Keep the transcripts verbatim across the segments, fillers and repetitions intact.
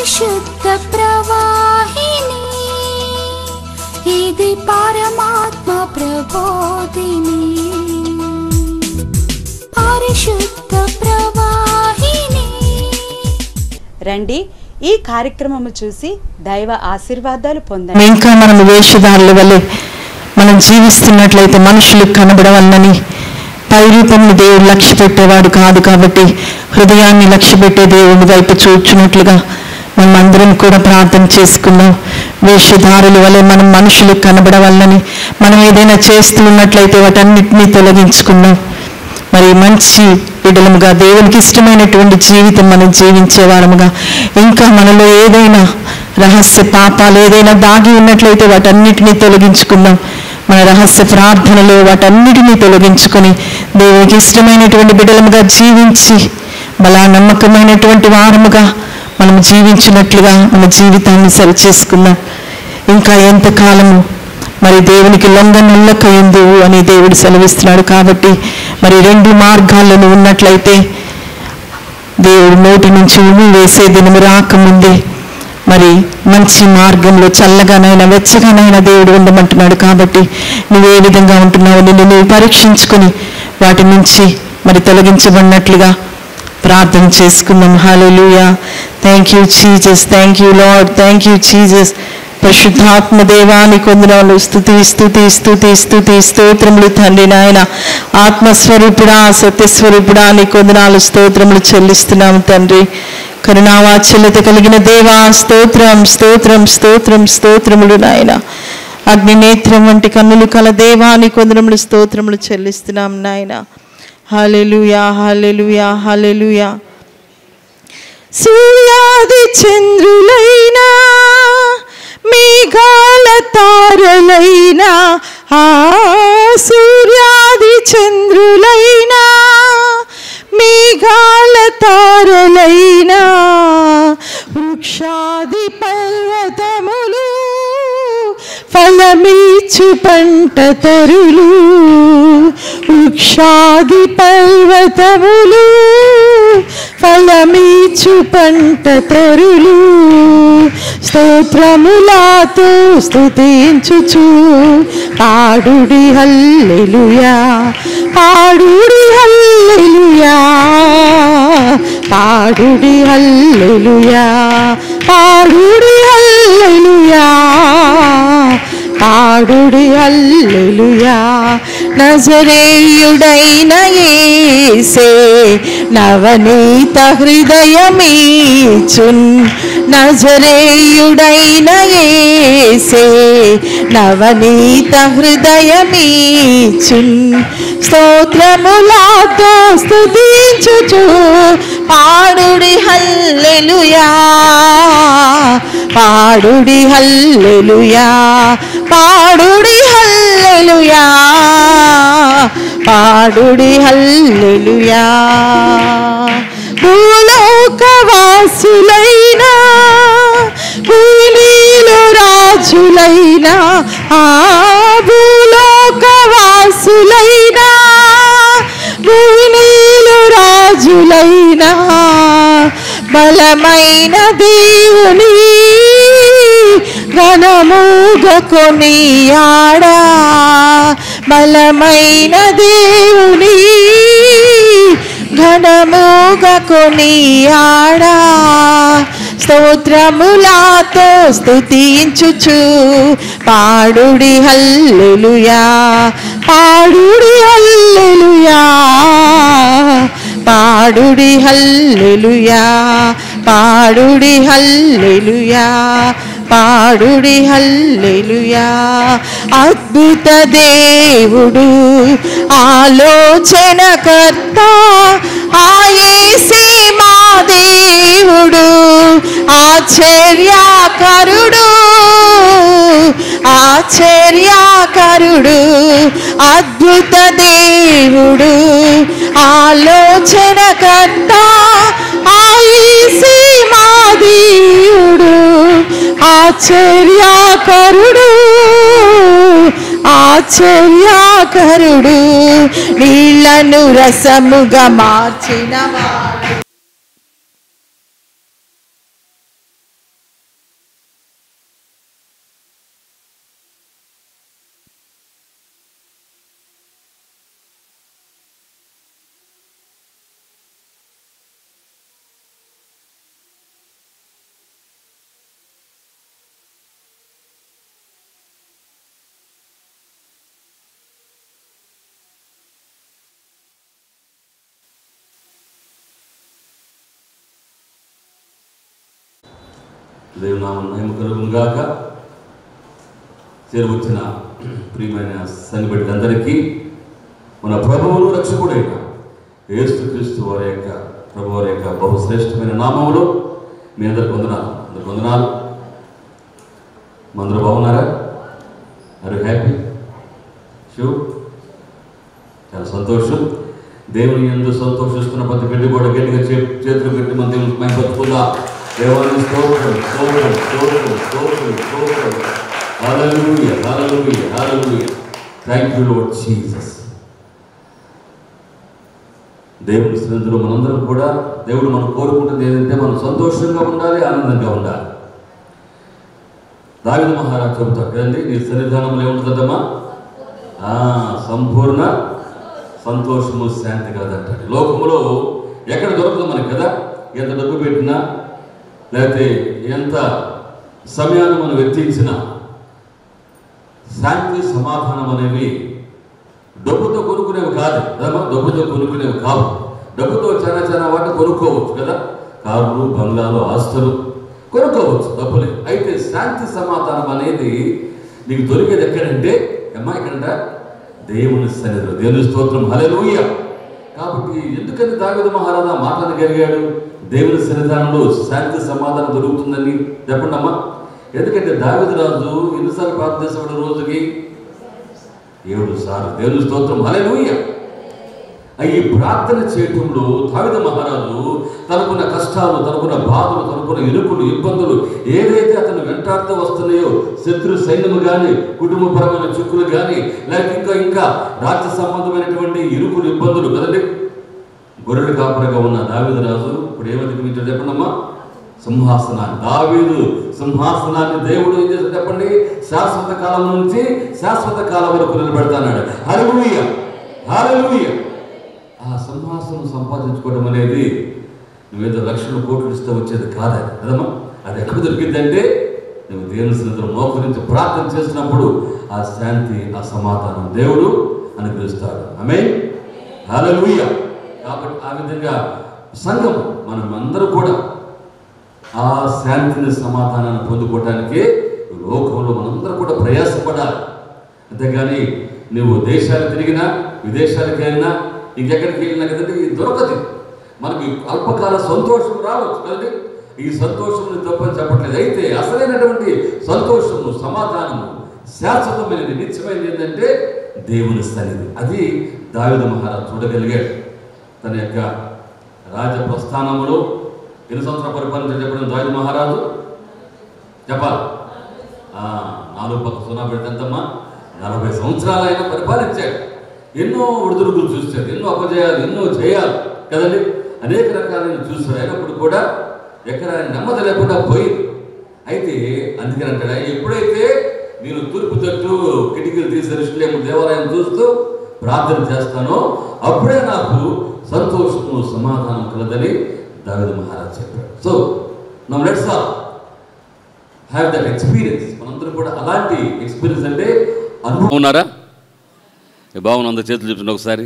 పరిశుద్ధ ప్రవాహిని, ఇది పరమాత్మ ప్రబోధిని. పరిశుద్ధ ప్రవాహిని. రండి, ఈ కార్యక్రమము చూసి దైవ ఆశీర్వాదాలు పొందండి. ఇంకా మనం వేషధారుల వల్లే మనం జీవిస్తున్నట్లయితే మనుషులకు కనబడవలనని పై రూపంని దేవుడు లక్ష్య పెట్టేవాడు కాదు. కాబట్టి హృదయాన్ని లక్ష్య పెట్టే దేవుడి వైపు చూచున్నట్లుగా మనం అందరం కూడా ప్రార్థన చేసుకున్నాం. వేషధారుల వల్లే మనం మనుషులకు కనబడవలనని మనం ఏదైనా చేస్తూ ఉన్నట్లయితే వాటన్నిటినీ తొలగించుకున్నాం. మరి మంచి బిడ్డలముగా దేవునికి ఇష్టమైనటువంటి జీవితం మనం జీవించేవారముగా, ఇంకా మనలో ఏదైనా రహస్య పాపాలు ఏదైనా దాగి ఉన్నట్లయితే వాటన్నిటినీ తొలగించుకుందాం. మన రహస్య ప్రార్థనలో వాటన్నిటినీ తొలగించుకొని దేవునికి ఇష్టమైనటువంటి బిడ్డలముగా జీవించి బలా నమ్మకమైనటువంటి వారముగా మనం జీవించినట్లుగా మన జీవితాన్ని సరిచేసుకుందాం. ఇంకా ఎంతకాలము మరి దేవునికి లొంగ నొల్లకయిందు అని దేవుడు సెలవిస్తున్నాడు. కాబట్టి మరి రెండు మార్గాలను ఉన్నట్లయితే దేవుడు నోటి నుంచి ఉమి వేసే దినము రాకముందే మరి మంచి మార్గంలో చల్లగానైనా వెచ్చగానైనా దేవుడు ఉండమంటున్నాడు. కాబట్టి నువ్వు ఏ విధంగా ఉంటున్నావు నిన్ను నువ్వు పరీక్షించుకొని వాటి నుంచి మరి తొలగించబడినట్లుగా ప్రార్థన చేసుకుందాం. Hallelujah. Thank you Jesus, thank you Lord, thank you Jesus. పరిశుద్ధాత్మ దేవానికి వందనాలు. స్తుతి స్తుతి స్తుతి స్తుతి స్తోత్రములు తండ్రి. నాయన ఆత్మస్వరూపుడా, సత్యస్వరూపుడా నీకు వందనాలు స్తోత్రములు చెల్లిస్తున్నాము తండ్రి. కరుణావాత్సల్యత కలిగిన దేవా స్తోత్రం స్తోత్రం స్తోత్రం స్తోత్రములు నాయన. అగ్ని నేత్రం వంటి కన్నులు కల దేవా నీకు వందనములు స్తోత్రములు చెల్లిస్తున్నాం నాయన. హల్లెలూయా హల్లెలూయా హల్లెలూయా. సూర్యాది చంద్రులైనా మేఘాల తారలైనా, ఆ సూర్యాది చంద్రులైనా మేఘాల తారలైనా, వృక్షాది పర్వతములు ఫలమిచ్చు పంట తరులు, వృక్షాది పర్వతములు ఫలమిచ్చు పంట తరులు, స్తోత్రములతో స్తుతించుచు పాడుడి హల్లెలూయా, పాడుడి హల్లెలూయా, పాడుడి హల్లెలూయా, పాడుడి హల్లెలూయా, పాడుడి హల్లెలూయా. నజరేయుడైన యేసే నవనీత హృదయమీచున్, నజరేయుడైన యేసే నవనీత హృదయమీచున్, స్తోత్రములతో స్తుతించుచు పాడుడి హల్లెలూయా, పాడుడి హల్లెలూయా, పాడుడి హల్లెలూయా, పాడుడి హల్లెలూయా. భూలోకవాసులైనా భూమిలో రాజులైనా, ఆ భూలోకవాసులైనా భూమిలో రాజులైనా, బలమైన దేవుని ఘనముగా కొనియాడా, బలమైన దేవుని ఘనముగా కొనియాడా, స్తోత్రములతో స్తుతించుచు పాడుడి హల్లెలూయా, పాడుడి హల్లెలూయా, పాడుడి హల్లెలూయా, పాడుడి హల్లెలూయా, పాడుడి హల్లెలూయా. అద్భుత దేవుడు ఆలోచనకర్త ఆ యేసే మా దేవుడు, ఆశ్చర్యకరుడు ఆశ్చర్యకరుడు, అద్భుత దేవుడు ఆలోచనకర్త ఆ యేసే మా దేవుడు, ఆశ్చర్యకరుడు ఆశ్చర్యకరుడు, నీళ్లను రసముగా మార్చిన దేవుని నామమున మహిమ కలుగును గాక. చేరువచ్చిన ప్రియమైన సంఘ బిడ్డలందరికీ మన ప్రభువును రక్షకుడైన యేసుక్రీస్తు వారి యొక్క ప్రభు వారి యొక్క బహుశ్రేష్టమైన నామములో మీ అందరికి వందనాలు. అందరికి వందనాలు. అందరూ బాగున్నారా? Are you happy? షూర్. చాలా సంతోషం. దేవుని యందు సంతోషిస్తున్న ప్రతి బిడ్డ కూడా గట్టిగా చేతులు పెట్టి మన దేవునికి మహిమపరుచుకుందాం. దేవానికి స్తోత్రం, స్తోత్రం, స్తోత్రం, స్తోత్రం, స్తోత్రం. Hallelujah, hallelujah, hallelujah. Thank you Lord Jesus. దేవుని సన్నిధిలో మనందరం కూడా దేవుడు మనం కోరుకుంటుంది ఏంటంటే మనం సంతోషంగా ఉండాలి, ఆనందంగా ఉండాలి. దావీదు మహారాజు చెబుతాడు కదండి, నీ సన్నిధానంలో ఏముంటుందమ్మా? సంపూర్ణ సంతోషము, శాంతి కలదంటాడు. లోకములో ఎక్కడ దొరుకుతుంది మనకి కదా? ఎంత డబ్బు పెట్టినా లేకపోతే ఎంత సమయాన్ని మనం వెచ్చించినా శాంతి సమాధానం అనేవి డబ్బుతో కొనుక్కునేవి కాదు కదమ్మా. డబ్బుతో కొనుక్కునేవి కావు. డబ్బుతో చాలా చాలా వాటిని కొనుక్కోవచ్చు కదా. కార్లు, బంగ్లాలు, ఆస్తులు కొనుక్కోవచ్చు, డబ్బులే. అయితే శాంతి సమాధానం అనేది నీకు దొరికేది ఎక్కడంటే అమ్మా ఎక్కడంట? దేవుని సన్నిధిలో. దేవుని స్తోత్రం, హల్లెలూయా. కాబట్టి ఎందుకని దావీదు మహారాజు మాట్లాడగలిగాడు? దేవుని సన్నిధానంలో శాంతి సమాధానం దొరుకుతుందని చెప్పండి అమ్మా. ఎందుకంటే దావీదు రాజు ఎన్నిసార్లు ప్రార్థన చేసేవాడు? రోజుకి ఏడు సార్లు. దేవుని స్తోత్రం, హల్లెలూయా. ఈ ప్రార్థన చేయటంలో దావీదు మహారాజు తనకున్న కష్టాలు, తనకున్న బాధలు, తనకున్న ఇరుకులు, ఇబ్బందులు ఏదైతే అతను వెంటాడుతూ వస్తున్నాయో, శత్రు సైన్యము కానీ, కుటుంబపరమైన చిక్కులు కానీ, లేక ఇంకా ఇంకా రాజ్య సంబంధమైనటువంటి ఇరుకులు, ఇబ్బందులు కదండి. గొర్రెలు కాపరిగా ఉన్న దావీదు రాజు ఇప్పుడు ఏమధిగమించాడు చెప్పండమ్మా? సింహాసనాన్ని. దావీదు సింహాసనాన్ని దేవుడు ఏం చేశాడు చెప్పండి? శాశ్వత కాలం నుంచి శాశ్వత కాలం వరకు నిలబెడతాడు. హల్లెలూయా, హల్లెలూయా. ఆ సింహాసనం సంపాదించుకోవడం అనేది నువ్వేదో లక్షల కోట్లు ఇస్తే వచ్చేది కాదని కదమ్మా. అది ఎక్కడ దొరికిందంటే నువ్వు దేవుని సన్నిధిలో మోకరించి ప్రార్థన చేసినప్పుడు ఆ శాంతి, ఆ సమాధానం దేవుడు అనుగ్రహిస్తాడు. ఆమేన్, హల్లెలూయా. కాబట్టి ఆ విధంగా సంఘం మనం అందరూ కూడా ఆ శాంతిని, సమాధానాన్ని పొందుకోవటానికి లోకంలో మనందరూ కూడా ప్రయాసపడాలి. అంతేగాని నువ్వు దేశాలు తిరిగినా, విదేశాలకు వెళ్ళినా, ఇంకెక్కడికి వెళ్ళినా కదండి దొరకదు. మనకి అల్పకాల సంతోషం రావచ్చు కదండి. ఈ సంతోషం తప్పని చెప్పట్లేదు. అయితే అసలైనటువంటి సంతోషము, సమాధానము, శాశ్వతమైనది, నిత్యమైనది ఏంటంటే దేవుని సన్నిధి. అది దావీదు మహారాజు చూడగలిగాడు. తన యొక్క రాజ ప్రస్థానంలో ఎన్ని సంవత్సరాల పరిపాలన చెప్పడం దావీదు మహారాజు చెప్పాలి? నాలుగు పక్క సున్నా పెడితే ఎంతమ్మా? నలభై సంవత్సరాలు ఆయన పరిపాలించాడు. ఎన్నో ఒడిదుడుకులు చూశాడు, ఎన్నో అపజయాలు, ఎన్నో జయాలు కదండి. అనేక రకాలైన చూశాడు. అయినప్పుడు కూడా ఎక్కడ ఆయన నెమ్మది లేకుండా పోయింది. అయితే అందుకని అంటాడు, ఎప్పుడైతే నేను తూర్పు తట్టు కిటికీలు తీసి ఋషులేము దేవాలయం చూస్తూ ప్రార్థన చేస్తానో అప్పుడే నాకు సంతోషము, సమాధానం కలదని దావీదు మహారాజు చెప్పాడు. So now let's all have that experience. మనందరూ కూడా అలాంటి ఎక్స్పీరియన్స్ అంటే అనుభవం. ఉన్నారా? బాగున్నా, అందరు చేతులు చూపించండి ఒకసారి.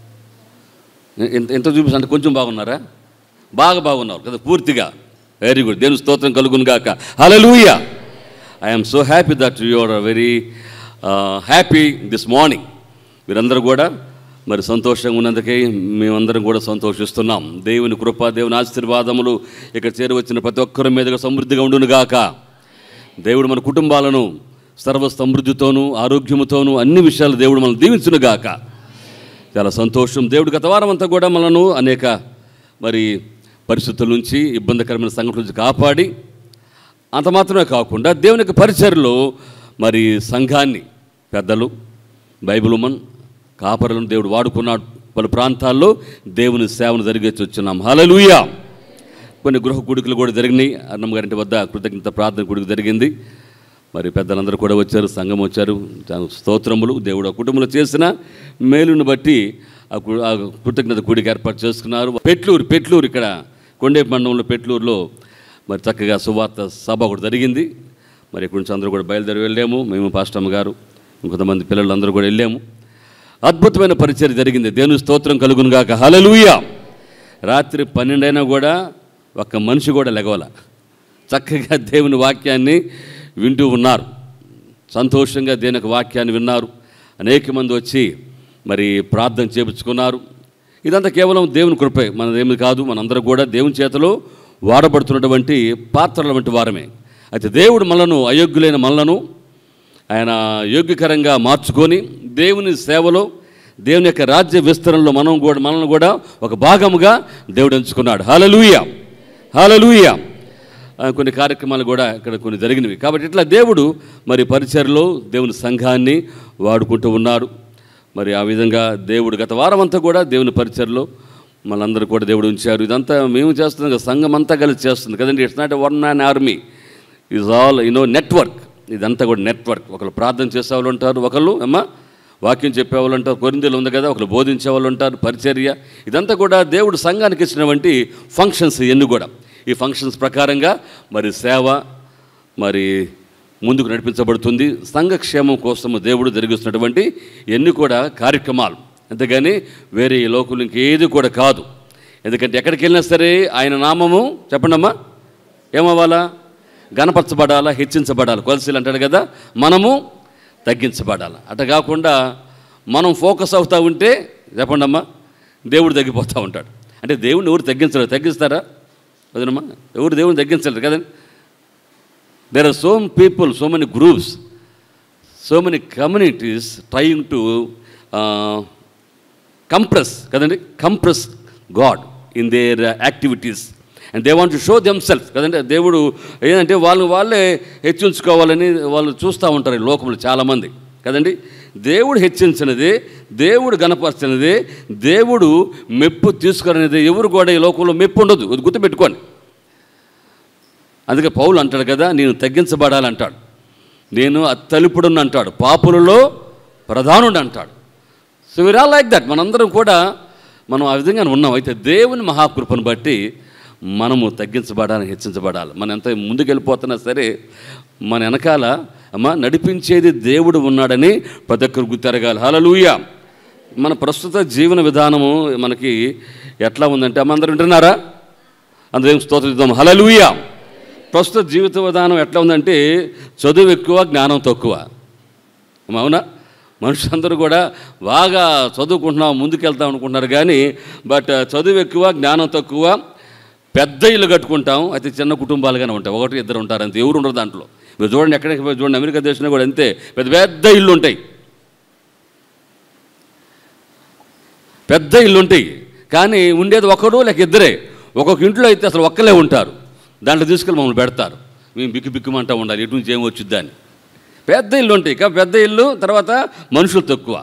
ఎంత ఎంత చూపిస్తా అంటే కొంచెం బాగున్నారా? బాగా బాగున్నారు కదా, పూర్తిగా. Very good. దేవుని స్తోత్రం కలుగును గాక. Hallelujah. I'm so happy that you are very happy this morning. మీరందరూ కూడా మరి సంతోషంగా ఉన్నందుకే మేమందరం కూడా సంతోషిస్తున్నాం. దేవుని కృప, దేవుని ఆశీర్వాదములు ఇక్కడ చేరువచ్చిన ప్రతి ఒక్కరి మీదుగా సమృద్ధిగా ఉండును గాక. దేవుడు మన కుటుంబాలను సర్వ సమృద్ధితోనూ, ఆరోగ్యముతోనూ, అన్ని విషయాలు దేవుడు మనల్ని దీవించును గాక. చాలా సంతోషం. దేవుడు గత వారం అంతా కూడా మనను అనేక మరి పరిస్థితుల నుంచి, ఇబ్బందికరమైన సంఘటనల నుంచి కాపాడి, అంత మాత్రమే కాకుండా దేవుని యొక్క పరిచర్లో మరి సంఘాన్ని, పెద్దలు, బైబిల్ ఉమన్, కాపరులను దేవుడు వాడుకున్నాడు. పలు ప్రాంతాల్లో దేవుని సేవను జరిగేసి వచ్చినాం. హల్లెలూయా. కొన్ని గృహ కూడికలు కూడా జరిగినాయి. అన్నమ్మ గారింటి వద్ద కృతజ్ఞత ప్రార్థన కూడిక జరిగింది. మరి పెద్దలందరూ కూడా వచ్చారు, సంఘం వచ్చారు. స్తోత్రములు. దేవుడు ఆ కుటుంబంలో చేసిన మేలును బట్టి ఆ కృతజ్ఞత కూడిక ఏర్పాటు చేసుకున్నారు. పెట్లూరు పెట్లూరు ఇక్కడ కొండేపు మండలంలో పెట్లూరులో మరి చక్కగా సువార్త సభ ఒకటి జరిగింది. మరి ఇక్కడ నుంచి అందరూ కూడా బయలుదేరి వెళ్ళాము. మేము పాస్టమ్మ గారు, ఇంకొంతమంది పిల్లలు అందరూ కూడా వెళ్ళాము. అద్భుతమైన పరిచర్య జరిగింది. దేవుని స్తోత్రం కలుగును గాక. హల్లెలూయా. రాత్రి పన్నెండు అయినా కూడా ఒక్క మనిషి కూడా లెగవల. చక్కగా దేవుని వాక్యాన్ని వింటూ ఉన్నారు. సంతోషంగా దేవుని యొక్క వాక్యాన్ని విన్నారు. అనేక మంది వచ్చి మరి ప్రార్థన చేయించుకున్నారు. ఇదంతా కేవలం దేవుని కృపే, మనదేమి కాదు. మనందరూ కూడా దేవుని చేతిలో వాడబడుతున్నటువంటి పాత్రల వంటి వారమే. అయితే దేవుడు మనలను, అయోగ్యులైన మనలను ఆయన యోగ్యకరంగా మార్చుకొని దేవుని సేవలో, దేవుని యొక్క రాజ్య విస్తరణలో మనం కూడా మనల్ని కూడా ఒక భాగముగా దేవుడు ఎంచుకున్నాడు. హల్లెలూయా, హల్లెలూయా. కొన్ని కార్యక్రమాలు కూడా ఇక్కడ కొన్ని జరిగినవి. కాబట్టి ఇట్లా దేవుడు మరి పరిచర్లో దేవుని సంఘాన్ని వాడుకుంటూ ఉన్నారు. మరి ఆ విధంగా దేవుడు గత వారం అంతా కూడా దేవుని పరిచర్లో మనందరూ కూడా దేవుడు ఉంచారు. ఇదంతా మేము చేస్తున్నాం కదా, సంఘం అంతా కలిసి చేస్తుంది కదండి. It's not one man army, is all you know network. ఇదంతా కూడా నెట్వర్క్. ఒకళ్ళు ప్రార్థన చేసేవాళ్ళు ఉంటారు, ఒకళ్ళు అమ్మ వాక్యం చెప్పేవాళ్ళు ఉంటారు, కొరింథీలో ఉంది కదా, ఒకళ్ళు బోధించేవాళ్ళు ఉంటారు, పరిచర్య. ఇదంతా కూడా దేవుడు సంఘానికి ఇచ్చినటువంటి ఫంక్షన్స్. ఇవన్నీ కూడా ఈ ఫంక్షన్స్ ప్రకారంగా మరి సేవ మరి ముందుకు నడిపించబడుతుంది. సంఘక్షేమం కోసము దేవుడు జరిగిస్తున్నటువంటి ఎన్ని కూడా కార్యక్రమాలు, అంతేగాని వేరే ఈ లోకం ఇంకేది కూడా కాదు. ఎందుకంటే ఎక్కడికి వెళ్ళినా సరే ఆయన నామము చెప్పండమ్మా ఏమవ్వాలా? గణపరచబడాలా, హెచ్చించబడాలి. కొలసీలు అంటాడు కదా, మనము తగ్గించబడాలి. అట్ట కాకుండా మనం ఫోకస్ అవుతూ ఉంటే చెప్పండమ్మా దేవుడు తగ్గిపోతూ ఉంటాడు. అంటే దేవుడిని ఎవరు తగ్గించలేరు. తగ్గిస్తారా? వదనమ్మా, ఎవరు దేవుడిని తగ్గించలేరు కదండి. There are so people, so many groups, so many communities trying to compress కదండి, compress God in their activities and they want to show them self కదండి. దేవుడు ఏంటంటే వాళ్ళు వాళ్ళే హెచ్చించుకోవాలని వాళ్ళు చూస్తూ ఉంటారు ఈ లోకంలో చాలామంది కదండి. దేవుడు హెచ్చించినది, దేవుడు గణపరిచినది, దేవుడు మెప్పు తీసుకునేది ఎవరు కూడా ఈ లోకంలో మెప్పు ఉండదు. అది గుర్తుపెట్టుకోండి. అందుకే పౌలు అంటాడు కదా, నేను తగ్గించబడాలంటాడు, నేను అత్తలిపుడుని అంటాడు, పాపులలో ప్రధానుడు అంటాడు. So we're all like that. మనందరం కూడా మనం ఆ విధంగా ఉన్నాం. అయితే దేవుని మహాకృపను బట్టి మనము తగ్గించబడాలని, హెచ్చించబడాలి. మనం ఎంత ముందుకెళ్ళిపోతున్నా సరే మన వెనకాల అమ్మ నడిపించేది దేవుడు ఉన్నాడని ప్రతి ఒక్కరు గుర్తెరగాలి. హల్లెలూయా. మన ప్రస్తుత జీవన విధానము మనకి ఎట్లా ఉందంటే అమ్మ అందరూ వింటున్నారా? అందరం స్తోత్రం. హల్లెలూయా. ప్రస్తుత జీవిత విధానం ఎట్లా ఉందంటే చదువు ఎక్కువ, జ్ఞానం తక్కువ. అవునా? మనుషులందరూ కూడా బాగా చదువుకుంటున్నాం, ముందుకెళ్తాం అనుకుంటున్నారు కానీ బట్ చదువు ఎక్కువ, జ్ఞానం తక్కువ. పెద్ద ఇల్లు కట్టుకుంటాం, అయితే చిన్న కుటుంబాలుగానే ఉంటాయి, ఒకటి ఇద్దరు ఉంటారు అంతే, ఎవరు ఉండరు దాంట్లో. మీరు చూడండి, ఎక్కడికి పోయి చూడండి, అమెరికా దేశంలో కూడా అంతే, పెద్ద పెద్ద ఇల్లు ఉంటాయి, పెద్ద ఇల్లు ఉంటాయి కానీ ఉండేది ఒకడు లేక ఇద్దరే. ఒక్కొక్క ఇంట్లో అయితే అసలు ఒక్కలే ఉంటారు, దాంట్లో తీసుకెళ్ళి మమ్మల్ని పెడతారు. మేము బిక్కు బిక్కుమంటూ ఉండాలి, ఎటు నుంచి ఏమి వచ్చిద్దా అని. పెద్ద ఇల్లు ఉంటాయి కాబట్టి పెద్ద ఇల్లు, తర్వాత మనుషులు తక్కువ,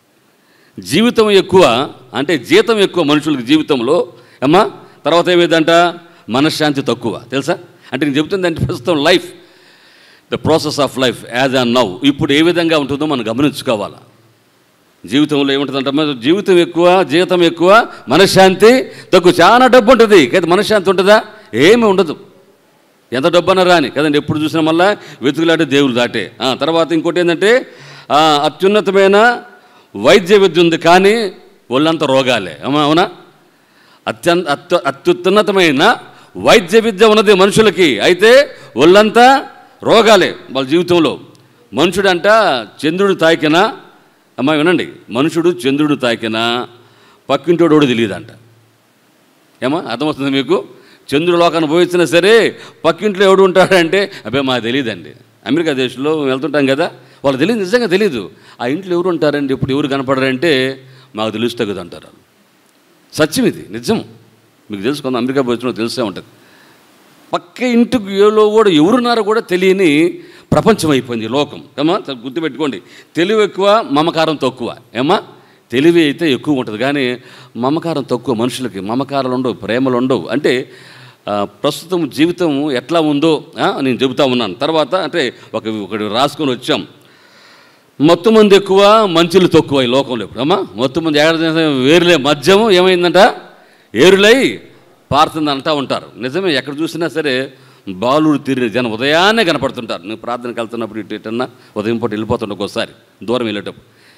జీవితం ఎక్కువ, అంటే జీతం ఎక్కువ మనుషులకి జీవితంలో అమ్మా. తర్వాత ఏమైందంట, మనశ్శాంతి తక్కువ. తెలుసా? అంటే నేను చెబుతుందంటే ప్రస్తుతం life, the process of life as and now ఇప్పుడు ఏ విధంగా ఉంటుందో మనం గమనించుకోవాలి. జీవితంలో ఏముంటుందంటే జీవితం ఎక్కువ, జీతం ఎక్కువ, మనశ్శాంతి తక్కువ. చాలా డబ్బు ఉంటుంది కదా, మనశ్శాంతి ఉంటుందా? ఏమీ ఉండదు. ఎంత డబ్బు అన్నా రాని కదండి, ఎప్పుడు చూసినా మళ్ళీ వెతుకులాంటి దేవుడు దాటే. తర్వాత ఇంకోటి ఏంటంటే అత్యున్నతమైన వైద్య విద్య ఉంది కానీ ఒళ్ళంతా రోగాలే. అమ్మా అవునా? అత్యంత అత్యు అత్యున్నతమైన వైద్య విద్య ఉన్నది మనుషులకి, అయితే ఒళ్ళంతా రోగాలే వాళ్ళ జీవితంలో. మనుషుడంట చంద్రుడు తాకినా, అమ్మా వినండి, మనుషుడు చంద్రుడు తాకినా పక్కింటోడు కూడా తెలియదంట. ఏమా అర్థమవుతుంది మీకు? చంద్రుడు లోకాన్ని పోయించినా సరే పక్కింట్లో ఎవడు ఉంటాడంటే అబ్బాయి మాకు తెలియదండి. అమెరికా దేశంలో వెళ్తుంటాం కదా, వాళ్ళు తెలియదు, నిజంగా తెలీదు. ఆ ఇంట్లో ఎవరు ఉంటారండి, ఇప్పుడు ఎవరు కనపడరంటే మాకు తెలుస్తుంది అంటారు. సత్యం ఇది, నిజం. మీకు తెలుసుకుందాం, అమెరికా పోయిన తెలిసే ఉంటుంది. పక్క ఇంటికి ఏలో కూడా ఎవరున్నారో కూడా తెలియని ప్రపంచం అయిపోయింది లోకం. ఏమా గుర్తుపెట్టుకోండి, తెలివి ఎక్కువ, మమకారం తక్కువ. ఏమా తెలివి అయితే ఎక్కువ ఉంటుంది కానీ మమకారం తక్కువ. మనుషులకి మమకారాలు ఉండవు, ప్రేమలు ఉండవు. అంటే ప్రస్తుతం జీవితం ఎట్లా ఉందో నేను చెబుతా ఉన్నాను. తర్వాత అంటే ఒక ఒకటి రాసుకొని వచ్చాం, మొత్తం మంది ఎక్కువ, మంచులు తక్కువ ఈ లోకంలో. ఇప్పుడు అమ్మా మొత్తం మంది ఎక్కడ వేరులే, మద్యము ఏమైందంట ఏరులై పారుతుంది అంటూ ఉంటారు. నిజమే, ఎక్కడ చూసినా సరే బాలుడు తిరిగి జనం ఉదయాన్నే కనపడుతుంటారు. నేను ప్రార్థనకి వెళ్తున్నప్పుడు ఇటు ఇటన్నా ఉదయం పూట వెళ్ళిపోతుండే, ఒకసారి దూరం వెళ్ళేటప్పుడు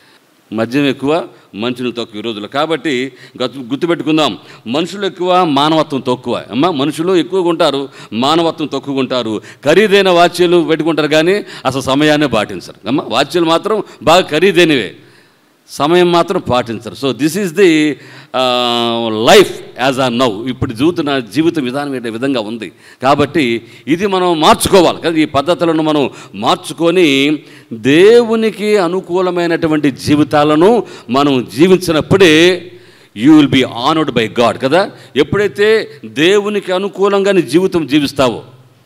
మద్యం ఎక్కువ, మనుషులు తక్కువ ఈ రోజుల్లో. కాబట్టి గుర్తుపెట్టుకుందాం, మనుషులు ఎక్కువ, మానవత్వం తక్కువ. అమ్మ, మనుషులు ఎక్కువగా ఉంటారు, మానవత్వం తక్కువగా ఉంటారు. ఖరీదైన వాచ్యాలు పెట్టుకుంటారు కానీ అసలు సమయాన్ని పాటించరు. అమ్మ, వాచ్యాలు మాత్రం బాగా ఖరీదైనవే, సమయం మాత్రం పాటించరు. So this is the life as are now. ఇప్పుడు జీవిత జీవిత విధానం ఏ విధంగా ఉంది. కాబట్టి ఇది మనం మార్చుకోవాలి కదా. ఈ పద్ధతులను మనం మార్చుకొని దేవునికి అనుకూలమైనటువంటి జీవితాలను మనం జీవించినప్పుడే you will be honoured by God కదా. ఎప్పుడైతే దేవునికి అనుకూలంగా నీ జీవితం జీవిస్తావో